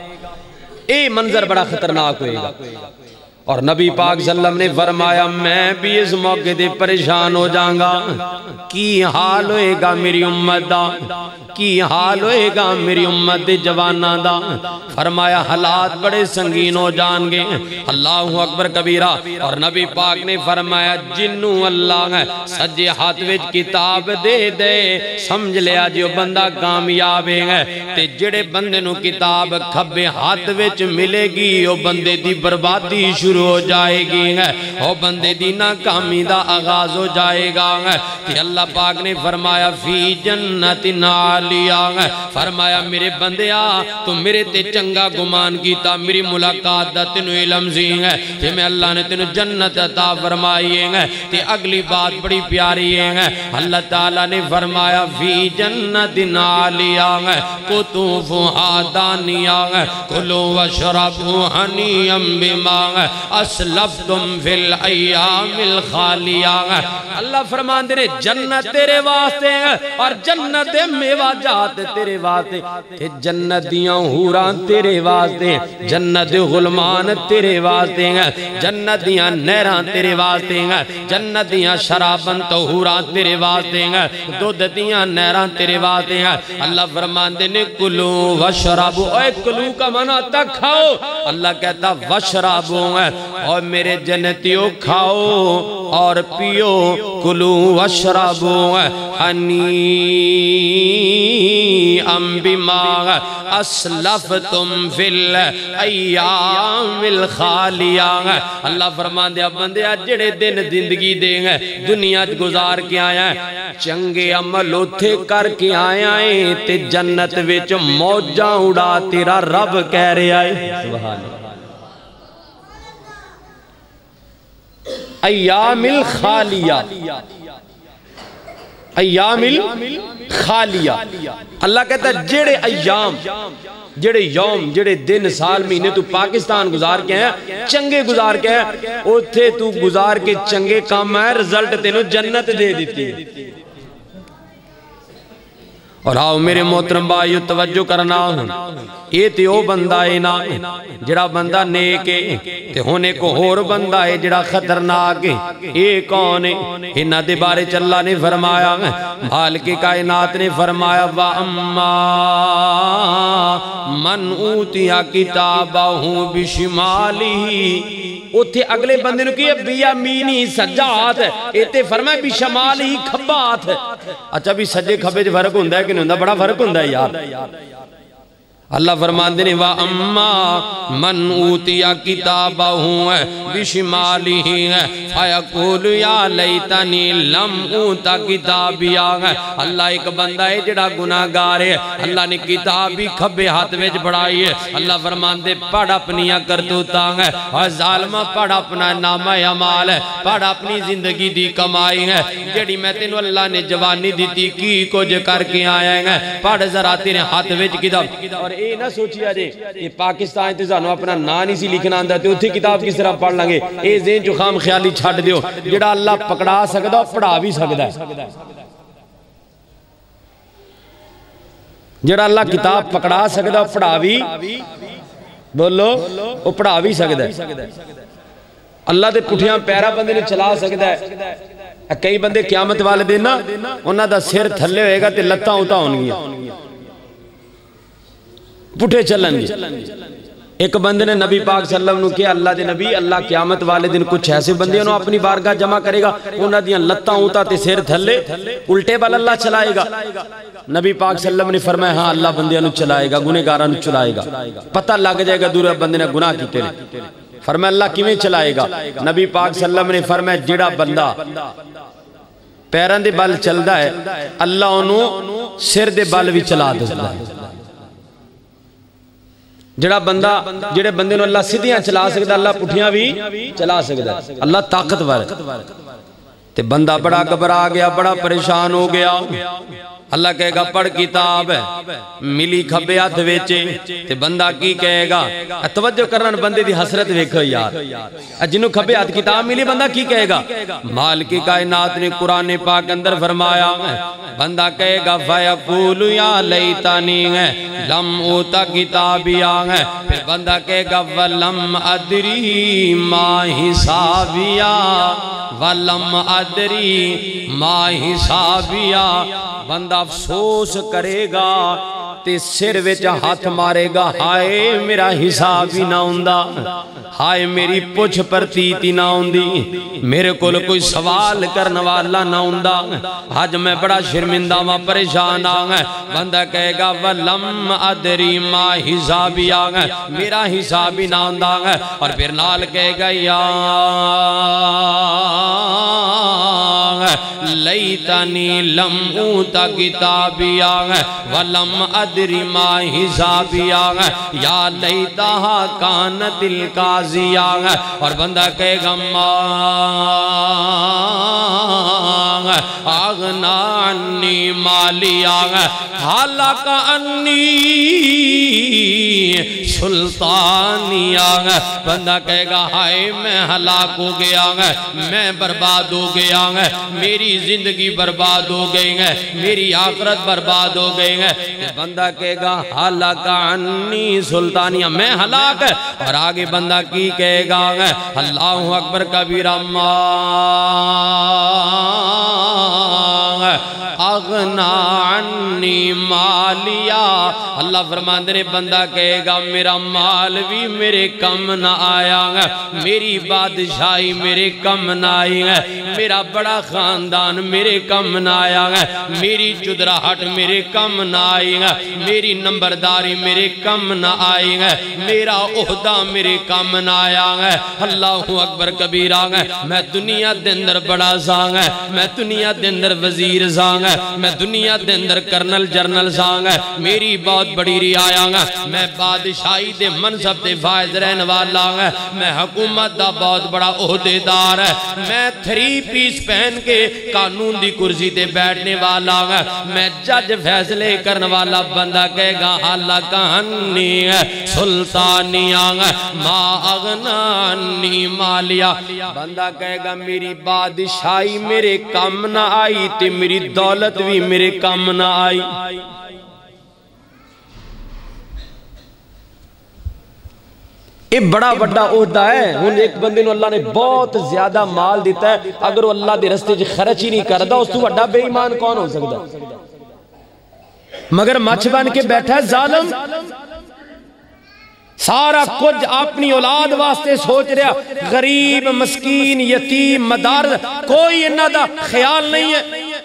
اے منظر بڑا خطرناک ہوئے گا اور نبی پاک صلی اللہ علیہ وسلم نے فرمایا میں بھی اس موقع دے پریشان ہو جاؤں گا کی حال ہوئے گا میری امت دا کی حال ہوئے گا میری امت دے جوانہ دا فرمایا حالات بڑے سنگین ہو جان گے اللہ اکبر کبیرہ اور نبی پاک نے فرمایا جنوں اللہ سجے ہاتھ وچ کتاب دے دے سمجھ لیا جو بندہ کامیاب ہے تے جڑے بندے نو کتاب کھبے ہاتھ وچ ملے گی وہ بندے دی بربادی شروع ہو جائے گی وہ بندے دی ناکامی دا آغاز ہو جائے گا کہ اللہ پاک نے فرمایا فی جنت عالیہ فرمایا میرے بندیا تو میرے تے چنگا گمان کیتا میری ملاقات دا تینو علم سی ہے کہ میں اللہ نے تینو جنت عطا فرمائی ہے تے اگلی بات بڑی پیاری ہے اللہ تعالیٰ نے فرمایا فی جنت عالیہ قطوفہا دانیہ کلوا واشربوا ہنیئا بما اسلفتم فی الایام الخالیہ اللہ فرمان دے جنت تیرے واسطے اور جنت میوہ جات تیرے واسطے جنت دیاں حوران تیرے واسطے جنت غلمان تیرے واسطے جنت دیاں نہران تیرے واسطے جنت دیاں شرابن طہوران تیرے واسطے دودھ دیاں نہران تیرے واسطے اللہ فرمان دے نے کلو وشرابو اے کلو کا منع تک کھاؤ اللہ کہتا وشرابو اور میرے جنتیوں کھاؤ اور پیو کلو وشرابو ہنیئم بما اسلفتم فی الایام الخالیہ اللہ فرمان دیا بندیا جڑے دن زندگی دیں گے دنیا گزار کے آیا ہے چنگے عمل اتھے کر کے آیا ہے تے جنت وچ موجاں اڑا تیرا رب کہہ رہے آئے سبحان اللہ ایام الخالیہ ایام الخالیہ اللہ کہتا ہے جڑے ایام جڑے یوم جڑے دن سال مہینے تو پاکستان گزار کے ہیں چنگے گزار کے ہیں اتھے تو گزار کے چنگے کام ہے رزلٹ تینوں جنت دے دیتی ہے اور آؤ میرے محترم بھائیو توجہ کرنا یہ تے او بندہ ہے نا جڑا بندہ نیک ہے تے ہونے کو اور بندہ ہے جڑا خطرناک ہے یہ کون ہے انہ دے بارے اللہ نے فرمایا مالک کائنات نے فرمایا وَأَمَّا مَنْ أُوتِيَ كِتَابَهُ بِشِمَالِهِ اتھے اگلے بندے نو کیا بیامینی سجات ہے ایتے فرمائے بشمالی کھبات ہے اچھا بھی سجے کھبے جو فرق ہوندہ ہے کہ نہیں ہوندہ بڑا فرق ہوندہ ہے یار اللہ فرمان دینے وَأَمَّا مَنْ أُوتِيَ كِتَابَهُ بِشِمَالِهِ فَيَقُولُ يَا لَيْتَنِي لَمْ أُوتَ كِتَابِيَا اللہ ایک بندہ ہے جڑا گناہگار ہے اللہ نے کتاب بھی کھبے ہاتھ ویج بڑھائی ہے اللہ فرمان دے پڑھ اپنیاں کرتوتا ہے اور ظالمہ پڑھ اپنا نامہ عمال ہے پڑھ اپنی زندگی دی کمائی ہے جڑی میں تینو اللہ نے جوانی دیتی کی کچھ کر کے آیا ہے پڑھ ذرا تیرے ہاتھ ویج کتاب اور اے نہ سوچی آجے یہ پاکستان تیزانو اپنا نانی سی لکھنا آندہ تے اتھی کتاب کس طرح پڑھ لنگے اے زین جو خام خیالی چھاٹ دیو جڑا اللہ پکڑا سکتا اور پڑھا بھی سکتا ہے جڑا اللہ کتاب پکڑا سکتا اور پڑھا بھی بولو وہ پڑھا بھی سکتا ہے اللہ دے پٹھیاں پیرا بندے نے چلا سکتا ہے. کئی بندے قیامت والے دن نا انہاں دا سر تھلے ہوئے گا تے لتاں اوتا ہونگیاں پٹھے چلن گے. ایک بندے نے نبی پاک صلی اللہ علیہ وسلم کہا اللہ دے نبی اللہ قیامت والے دن کچھ ایسے بندے انہوں اپنی بارگاہ جمع کرے گا انہاں دیاں لتاں اوتا تے سر تھلے الٹے بال اللہ چلائے گا. نبی پاک صلی اللہ علیہ وسلم نے فرمایا ہاں اللہ بندیاں نو چلائے گا گنہگاراں نو چلائے گا پتہ لگ جائے گا دور بندے نے گناہ کیتے نے. فرمایا اللہ کیویں چلائے گا؟ نبی پاک صلی اللہ علیہ وسلم نے فرمایا جڑا بندہ پیران دے بال چلدا ہے اللہ انہوں سر دے بال بھی چلا دسدا ہے. جڑا بندہ جڑے بندے نو اللہ سیدھیاں چلا سکدا اللہ پٹھیاں بھی چلا سکدا ہے. اللہ طاقتور ہے. تے بندہ بڑا گھبرا گیا بڑا پریشان ہو گیا. اللہ کہے گا پڑھ کتاب ہے ملی کھبے ہاتھ ویچے تے بندہ کی کہے گا توجہ کرنا بندے دی حسرت ویکھو یار جنہوں کھبے ہاتھ کتاب ملی بندہ کی کہے گا. مالک کائنات نے قرآن پاک اندر فرمایا بندہ کہے گا فیقول یا لیتانی لم اوتا کتابیا پھر بندہ کہے گا ولم ادری ما حسابیا ولم ادری ما حسابیا. بندہ افسوس کرے گا تے سر وچ ہاتھ مارے گا ہائے میرا حساب ہی نہ ہوندا ہائے میری پوچھ پرتیتی نہ ہوندی میرے کول کوئی سوال کرنے والا نہ ہوندا آج میں بڑا شرمندہ ہوں پریشان ہوں. بندہ کہے گا ولم ادری ما حسابیا میرا حساب ہی نہ ہوندا اور پھر نال کہے گا یا لیتانی لم اوتا کتابیا ولم ادری ما حسابیا یا لیتہا کانت القاضیا. اور بندہ کہے گا ما اغنا عنی مالیا حالک انی سلطانیا. بندہ کہے گا ہائے میں ہلاک ہو گیا میں برباد ہو گیا میری زندگی برباد ہو گئی ہے میری آخرت برباد ہو گئی ہے. بندہ کہے گا حالک عنی سلطانیہ میں ہلاک ہے. اور آگے بندہ کی کہے گا اللہ اکبر کبیرہ ما اغنا عنی مالیا. اللہ فرماندے نے بندہ کہے گا میرا مال بھی میرے کم نہ آیا ہے میری بادشاہی میرے کم نہ آئی ہے میرا بڑا خاندان میرے کم نہ آیا ہے میری چدراہٹ میرے کم نہ آئی ہے میری نمبرداری میرے کم نہ آئی ہے میرا عہدہ میرے کم نہ آیا ہے. اللہ اکبر کبیرہ ہے. میں دنیا دے اندر بڑا سانگ ہے میں دنیا دے اندر وزیر سانگ ہے میں دنیا دے اندر کرنل جرنل سانگ ہے میری بہت بڑی رعایا ہے میں بادشاہی دے منصب دے فائز رہنے والا ہے میں حکومت دا بہت بڑا عہدے دار ہے میں 3 پیس پہن کے قانون دی کرسی تے بیٹھنے والا ہے میں جج فیصلے کرنے والا. بندہ کہے گا حالک عنی سلطانیہ ما اغنا عنی مالیا. بندہ کہے گا میری بادشاہی میرے کم نہ آئی تے میری دولت بھی میرے کم نہ آئی. یہ بڑا بڑا عہدہ ہے. ہن ایک بندے نو اللہ نے بہت زیادہ مال دیتا ہے اگر وہ اللہ دے رستے جو خرچ ہی نہیں کردا اس تو بڑا بے ایمان کون ہو سکتا مگر مچھ بن کے بیٹھا ہے ظالم سارا کچھ اپنی اولاد واسطے سوچ رہا غریب مسکین یتیم مدارس کوئی انہاں دا خیال نہیں ہے.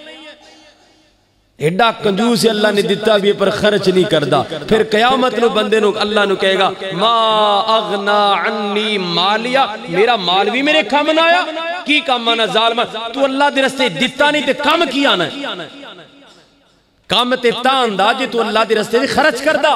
ایڈا کنجوس ہے اللہ نے دیتا بھی پر خرچ نہیں کردا. پھر قیامت نو بندے نو اللہ نو کہے گا ما اغنا عنی مالیا میرا مال بھی میرے کم نہ آیا. کی کم آنا ظالمہ تو اللہ دے رستے دیتا نہیں تے کم کی آنا ہے کم تے تان دا جی تو اللہ دے رستے دی خرچ کردا.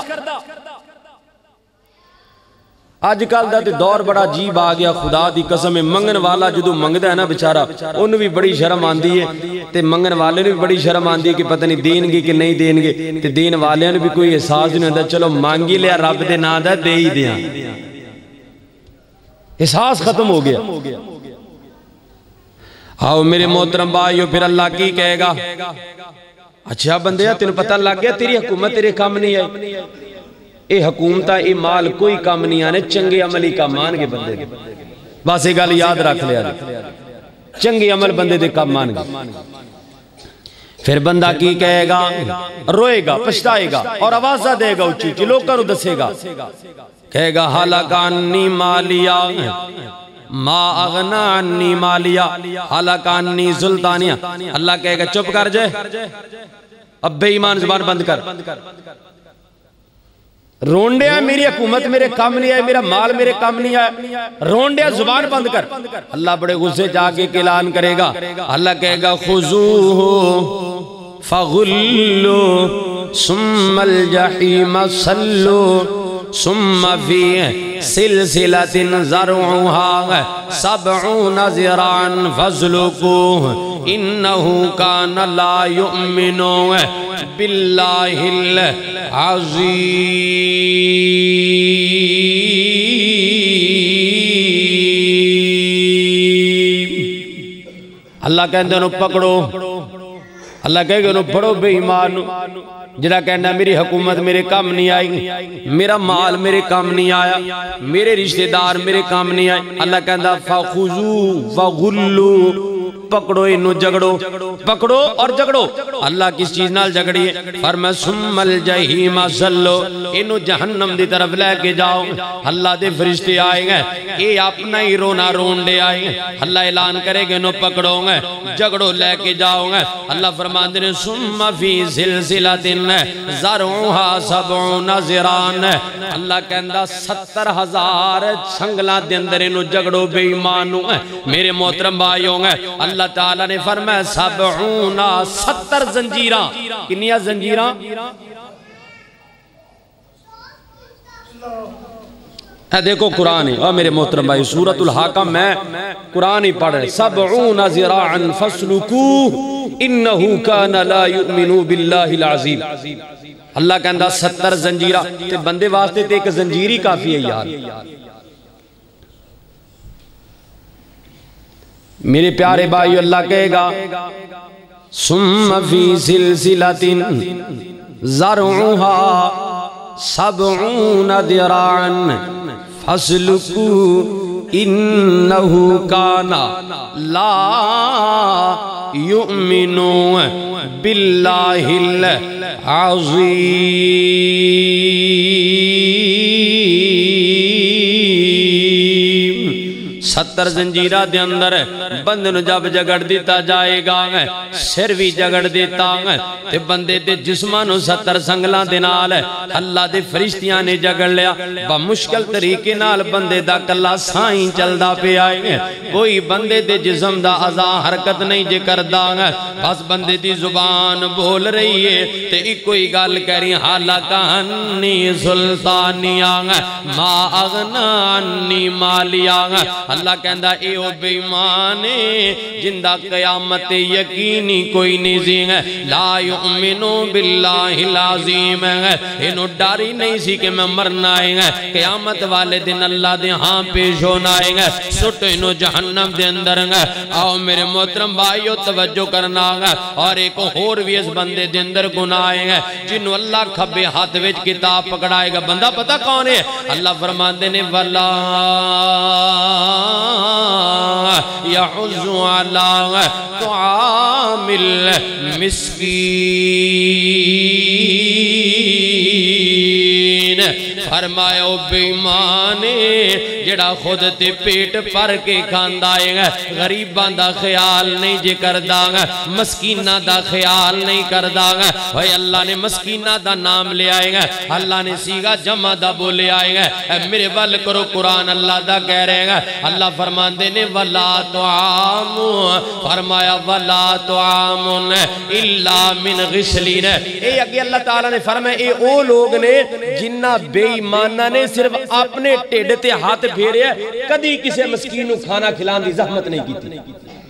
آج کل دا تے دور بڑا عجیب آ گیا خدا دی قسم منگن والا جدو منگدا ہے نا بیچارہ انہوں بھی بڑی شرم آندی ہے تے منگن والے نے بھی بڑی شرم آندی ہے کہ پتہ نہیں دین گے کہ نہیں دین گے تے دین والے نے بھی کوئی احساس نہیں ہوتا چلو مانگی لیا رب دے نا دا دے ہی دیا احساس ختم ہو گیا. آؤ میرے محترم بھائیو پھر اللہ کی کہے گا اچھا بندیا تینوں پتہ لگ گیا تیری حکومت تیرے کام نہیں آئی اے حکومتہ اے مال کوئی کام نہیں آنے چنگے عملی کا مان کے بندے بس یہ گل یاد رکھ لیا چنگے عمل بندے دے کام مان گئے پھر بندہ کی کہے گا روئے گا پچھتائے گا اور آوازہ دے گا اچھی چی لوگ کرو دسے گا کہے گا حلق عنی مالیا ما اغنا عنی مالیا حلق عنی سلطانیہ اللہ کہے گا چپ کر جائے اب بے ایمان زبان بند کر رونڈیا میری حکومت میرے کام نہیں آئے میرا مال میرے کام نہیں آئے رونڈیا زبان بند کر اللہ بڑے غصے جا کے اعلان کرے گا اللہ کہے گا خذوہ فغلو ثم الجحیم صلو ثم فی سلسلۃ ذرعها 70 ذراعا فاسلکوہ انہو کان لا یؤمن باللہ العظیم اللہ کہندے انہوں پکڑو اللہ کہے گا انہوں پڑھو بے ایمان جڑا کہنا میری حکومت میرے کام نہیں آئی میرا مال میرے کام نہیں آیا میرے رشتہ دار میرے کام نہیں آئے اللہ کہندا فخذو وغلو پکڑو انہوں جگڑو پکڑو اور جگڑو اللہ کس چیز نال جگڑیے فرمائے ثم الجحیم صلو انہوں جہنم دی طرف لے کے جاؤ اللہ دے فرشتے آئے گئے اے اپنا ہی رونا رونڈے آئے گئے اللہ اعلان کرے گے انہوں پکڑو گے جگڑو لے کے جاؤ گے اللہ فرمان دے ثم فی سلسلۃ ذرعها 70 ذراعا اللہ کہندا 70,000 چھنگلاں دے اندر انہوں جگڑو بے ایمانوں میرے محترم بھائیوں گے اللہ تعالیٰ نے فرمایا 70 زنجیرہ کنیا زنجیرہ دیکھو قرآن ہے میرے محترم بھائی سورۃ الحاقہ میں قرآن ہی پڑھ رہے 70 ذراعا فاسلکوہ انہو کان لا یؤمن باللہ العظیم اللہ کہندہ 70 زنجیرہ تے بندے واسطے تے ایک زنجیری کافی ہے یار میرے پیارے بھائی اللہ کہے گا ثم فی سلسلۃ ذرعها 70 ذراعا فاسلکوہ انہو کان لا یؤمن باللہ العظیم 70 زنجیرہ دے اندر بندن جب جگڑ دیتا جائے گا سر بھی جگڑ دیتا تے بندے دے جسمانو 70 سنگلاں دے نال اللہ دے فرشتیاں نے جگڑ لیا بمشکل طریقے نال بندے دا کلا سائیں چلدا پہ آئے کوئی بندے دے جسم دا اعضا حرکت نہیں جے کردہ بس بندے دی زبان بول رہی ہے تے ایک کوئی گال کہہ رہی حالک انی سلطانیاں ما اغنا انی مالیاں اللہ کہندہ اے او بے ایمانے جندہ قیامت یقینی کوئی نہیں ہے لا یؤمنو باللہ العظیم ہے انہوں ڈاری نہیں سی کہ میں مرنا ہے قیامت والے دن اللہ دے ہاں پیش ہونا ہے سٹو انہوں جہنم دے اندر ہے آؤ میرے محترم بھائیو توجہ کرنا ہے اور ایک اور بھی اس بندے دے اندر گناہ ہے جنہوں اللہ کھبے ہاتھ وچ کتاب پکڑائے گا بندہ پتہ کون ہے اللہ فرمان دینے والا یحض علی طعام المسکین فرمایا او بے ایمانے جڑا خود تے پیٹ پر کے کھاندا ہے غریباں دا خیال نہیں جے کردا مسکیناں دا خیال نہیں کردا بھائی اللہ نے مسکیناں دا نام لے آئے گا اللہ نے سیگا جمع دا بولے آئے گا میرے بل کرو قرآن اللہ دا کہہ رہے گا اللہ فرمان دینے وَلَا طُعَامُ فرمایا وَلَا طُعَامٌ إِلَّا مِنْ غِسْلِينَ اے اگے اللہ تعالیٰ نے فرمایا اے او لوگ نے جنہ بے ایمانہ نے صرف اپنے ٹیڑتے ہاتھ پھیرے ہیں کدی کسے مسکینوں کھانا کھلان دی زحمت نہیں کی تھی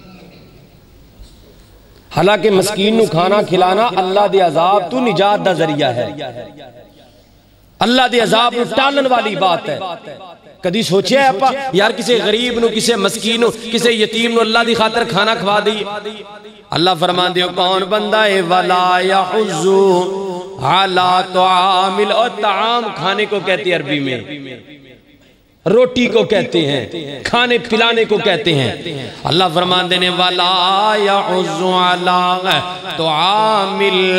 حالانکہ مسکینوں کھانا کھلانا اللہ دے عذاب تو نجات دا ذریعہ ہے اللہ دے عذاب ٹالن والی بات ہے کدی سوچے ہے اپا یار کسے غریب نو کسے مسکین نو کسے یتیم نو اللہ دی خاطر کھانا کھوا دی اللہ فرمان دیو کون بندہ ہے وَلَا يَحُزُّ عَلَىٰ طُعَامِ اور طعام کھانے کو کہتی عربی میں روٹی کو کہتے ہیں، کھانے پلانے کو کہتے ہیں۔ اللہ فرمان دینے والا یعز علی طعام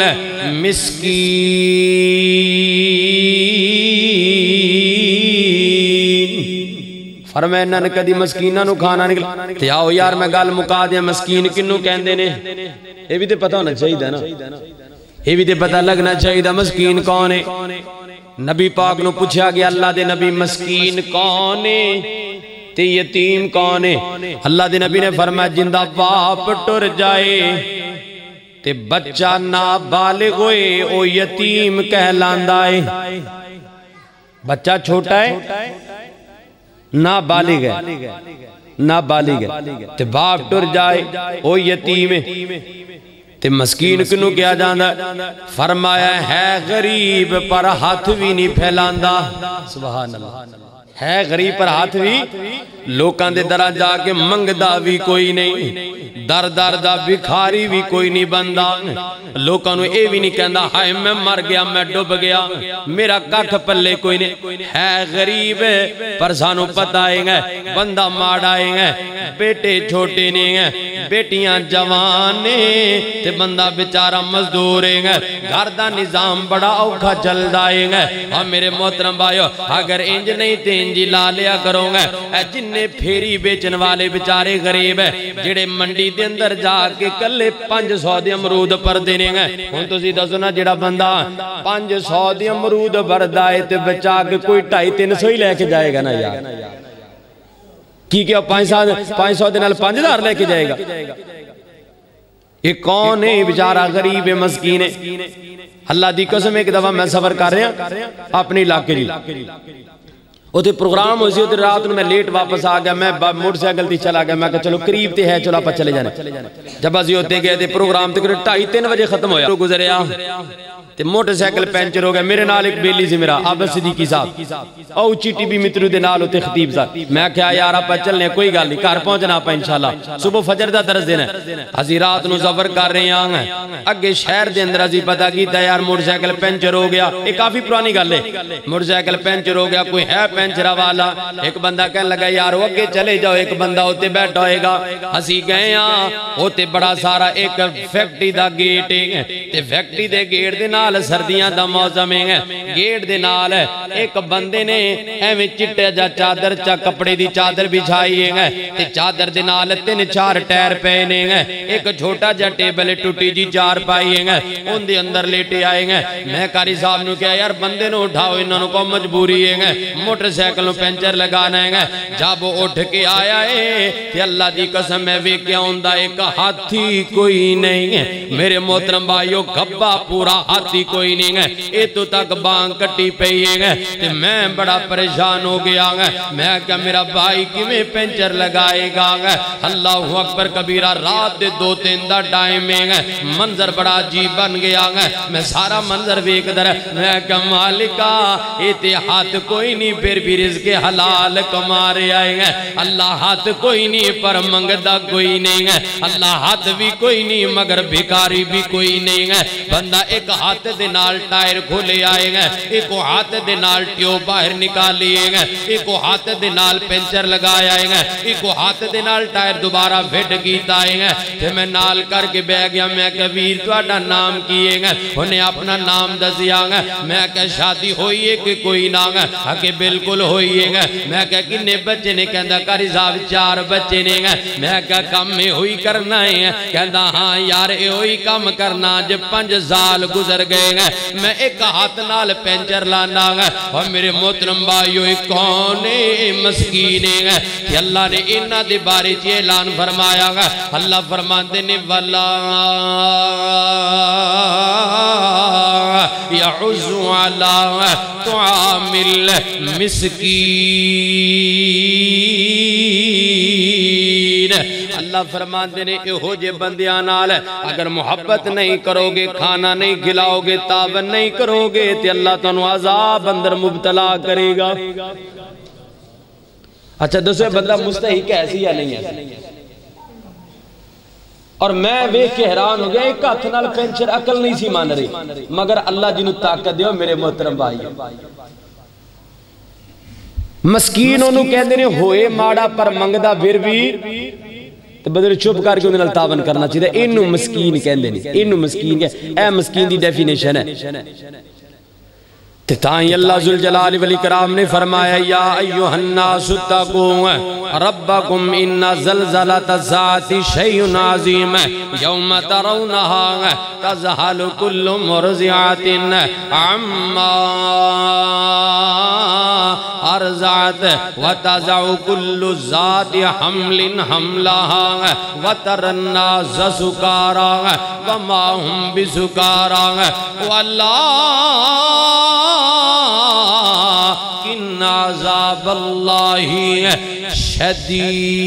المسکین، فرمائے انہاں نے کدی مسکیناں نو کھانا نکلا تے آؤ یار میں گل مکا دیا مسکین کنوں کہندے نے، یہ بھی تے پتہ ہونا چاہیے نا، یہ بھی تے پتہ لگنا چاہیے مسکین کون ہے۔ نبی پاک نو پوچھا گیا اللہ دے نبی مسکین کون ہے تے یتیم کون ہے؟ اللہ دے نبی نے فرمایا جندہ باپ ٹر جائے تے بچہ نابالغ ہوئے او یتیم کہلاندا ہے۔ بچہ چھوٹا ہے نابالغ ہے، نابالغ ہے تے باپ ٹر جائے او یتیم ہے تے مسکین کنو کیا جاندہ؟ فرمایا ہے غریب پر ہاتھ بھی نہیں پھیلاندہ، سبحان اللہ، ہے غریب پر ہاتھ بھی، لوکاں دے درہ جا کے منگدہ بھی کوئی نہیں، در در دا بکھاری بھی کوئی نہیں بندہ، لوکاں نو اے بھی نہیں کہندہ ہائے میں مر گیا میں ڈوب گیا میرا کٹھ پلے کوئی نہیں، ہے غریب پر سانو پتہ آئیں گے بندہ ماڑ آئیں گے، بیٹے چھوٹے نہیں ہیں، بیٹیاں جوانے تے بندہ بیچارہ مزدوریں گے، گھر دا نظام بڑا اوکھا چل دائیں گے۔ اور میرے محترم بھائیو اگر انج نہیں تے انجی لا لیا کروں گے، جننے پھیری بیچن والے بیچارے غریب ہے جڑے منڈی دے اندر جا کے کلے 500 دے امرود پر دینے گے، ہون تو سیدھا سنا جڑا بندہ 500 دے امرود پر دائے تے بچا کے کوئی 250-300 ہی لے کے جائے گا نا یار، کی کیا 500 دے نال 5000 لے کے جائے گا؟ یہ کون ہے بیچارہ غریب مسکین ہے؟ اللہ دی قسم ایک دفعہ میں سفر کر رہے ہیں اپنی علاقے جی، وہ تھے پروگرام ہوئی سی، رات میں لیٹ واپس آ گیا، میں موٹر سائیکل تھی چلا گیا، میں کہا چلو قریب تے ہے چلو آپ چلے جانے، جب ازی ہوتے گئے تھے پروگرام تے 2:30-3 بجے ختم ہویا، گزرے تے موٹر سائیکل پینچر ہو گیا، میرے نال ایک بیلی سی میرا عابد صدیقی صاحب او چیٹی بھی مترو دے نال ہوتے خطیب صاحب، میں کہا یار آپ چلنے کوئی گل نہیں گھر پہنچنا آپ انشاءاللہ صبح فجر دا درس دینا ہے، ازی رات نو سفر کر رہے ہیں اگے شہر دے اندر ازی پتہ کیتا یار موٹر سائیکل پینچر ہو گیا، یہ کافی پرانی گل ہے، موٹر سائیکل پینچر ہو گیا، کوئی ہے پینچرہ والا، ایک بندہ کہنے لگا یار وہ اگے چلے جاؤ، ایک بندہ ہوتے بیٹھا ہوئے گا، اسی گئے ہاں ہوتے بڑا سارا ایک فیکٹری دا گیٹ ہے تے فیکٹری دے گیٹ دے نال سردیاں دا موسم ہے، گیٹ دے نال ایک بندے نے ایویں چٹے جا چادر چا کپڑے دی چادر بچھائی ہے تے چادر دے نال 3-4 ٹائر پہنے ہیں، ایک چھوٹا جا ٹیبل ٹوٹی جی 4 پائی ہیں، ان دے اندر لیٹے آئے ہیں، میں قاری صاحب نو کہا یار بندے نو اٹھاؤ انہوں کو مجبوری ہے، موٹر سائیکل نو پینچر لگانا ہے، جب اٹھ کے آیا ہے کہ اللہ دی قسم میں بھی کیا ہوندہ ایک ہاتھی کوئی نہیں ہے، میرے محترم بھائیو گھبا پورا ہاتھی کوئی نہیں ہے، اے تو تک بانگ کٹی پئی ہے، تے میں بڑا پریشان ہو گیا ہے، میں کہا میرا بھائی کی میں پینچر لگائے گا ہے، اللہ اکبر کبیرہ رات دے 2-3 دا ٹائم ہے، منظر بڑا عجیب بن گیا ہے، میں سارا منظر بیک در ہے، میں کہا مالکہ ایتے ہاتھ کوئی نہیں پھر بھی رزق حلال کمارے آئے ہیں، اللہ ہاتھ کوئی نہیں پر منگدہ کوئی نہیں ہے، اللہ ہاتھ بھی کوئی نہیں مگر بھکاری بھی کوئی نہیں ہے، بندہ ایک ہاتھ دے نال ٹائر کھولے آئے گا، ایک ہاتھ دے نال ٹیو باہر نکالیے گا، ایک ہاتھ دے نال پینچر لگائے آئے گا، ایک ہاتھ دے نال ٹائر دوبارہ فٹ کیتا آئے گا، پھر میں نال کر کے بہ گیا، میں کبیر تو اڈا نام کیے گا، انہیں اپنا نام دسیا گا، میں کہ شادی ہوئی ہے کہ کوئی نہ گا، کہ بالکل ہوئی ہے گا، میں کہ کنے بچے نے کہندہ قاری صاحب 4 بچے نے گا، میں کہ کم میں ہوئی کرنا ہے، کہندہ ہاں یار اے ہوئی کم کرنا جب 5 سال گزر گئے گا، میں ایک ہاتھ نال پینچر لانا گا، اور میرے محترم بھائیو ایک کونے مسکینے گا، کہ اللہ نے انہ دے بارے چی اعلان فرمایا گا، اللہ فرمان دینے والا یعز علی طعام المسکین، اللہ فرمان دینے اے ہو جے بندیاں نال اگر محبت نہیں کرو گے، کھانا نہیں کھلاؤ گے، تعاون نہیں کرو گے تے اللہ تانوں عذاب اندر مبتلا کرے گا۔ اچھا دوسرے بندہ مستحق ایسی یا نہیں ہے؟ اور میں ویکھ کے حیران ہو گیا، ایک ہاتھ نال پینچر عقل نہیں سی مان رہی، مگر اللہ جنوں طاقت دیو میرے محترم بھائی، مسکین انہوں کہتے ہیں ہوئے ماڑا پر منگدہ پھر بھی تو بدل چپ کر کے انہوں نے تاون کرنا چاہیے انہوں مسکین کہتے ہیں انہوں مسکین کہتے ہیں اے مسکین دی ڈیفینیشن ہے تتائیں اللہ ذوالجلال والاکرام نے فرمایا یا ایوہ الناس اتقوا ربکم ان زلزلۃ الساعۃ شیء عظیم یوم ترونها تذہل کل مرضعۃ عما ارضعت وتضع کل ذات حمل حملها وتری الناس سکارى وما هم بسکارى واللہ ان عذاب اللہ شدید۔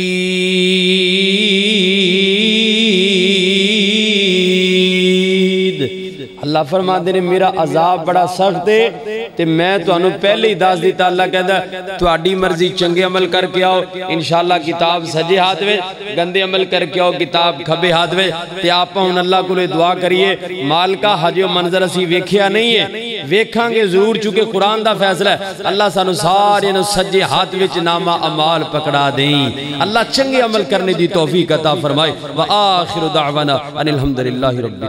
اللہ فرما دے میرا عذاب بڑا سخت ہے تے میں تو انہوں پہلے ہی داس دیتا اللہ کہتا ہے تو آڈی مرضی چنگے عمل کر کے آؤ انشاءاللہ کتاب سجے ہاتھ میں گندے عمل کر کے آؤ کتاب کھبے ہاتھ میں تے آپا ان اللہ کو لے دعا کریے مال کا حج و منظر اسی ویکھیا نہیں ہے ویکھاں گے ضرور چونکہ قرآن دا فیصلہ ہے اللہ سانو سارے نو سجے ہاتھ وچ نامہ عمال پکڑا دیں اللہ چنگے عمل کرنے دی توفیق عطا فرمائے وآخر دعوانا ان الحمدللہ رب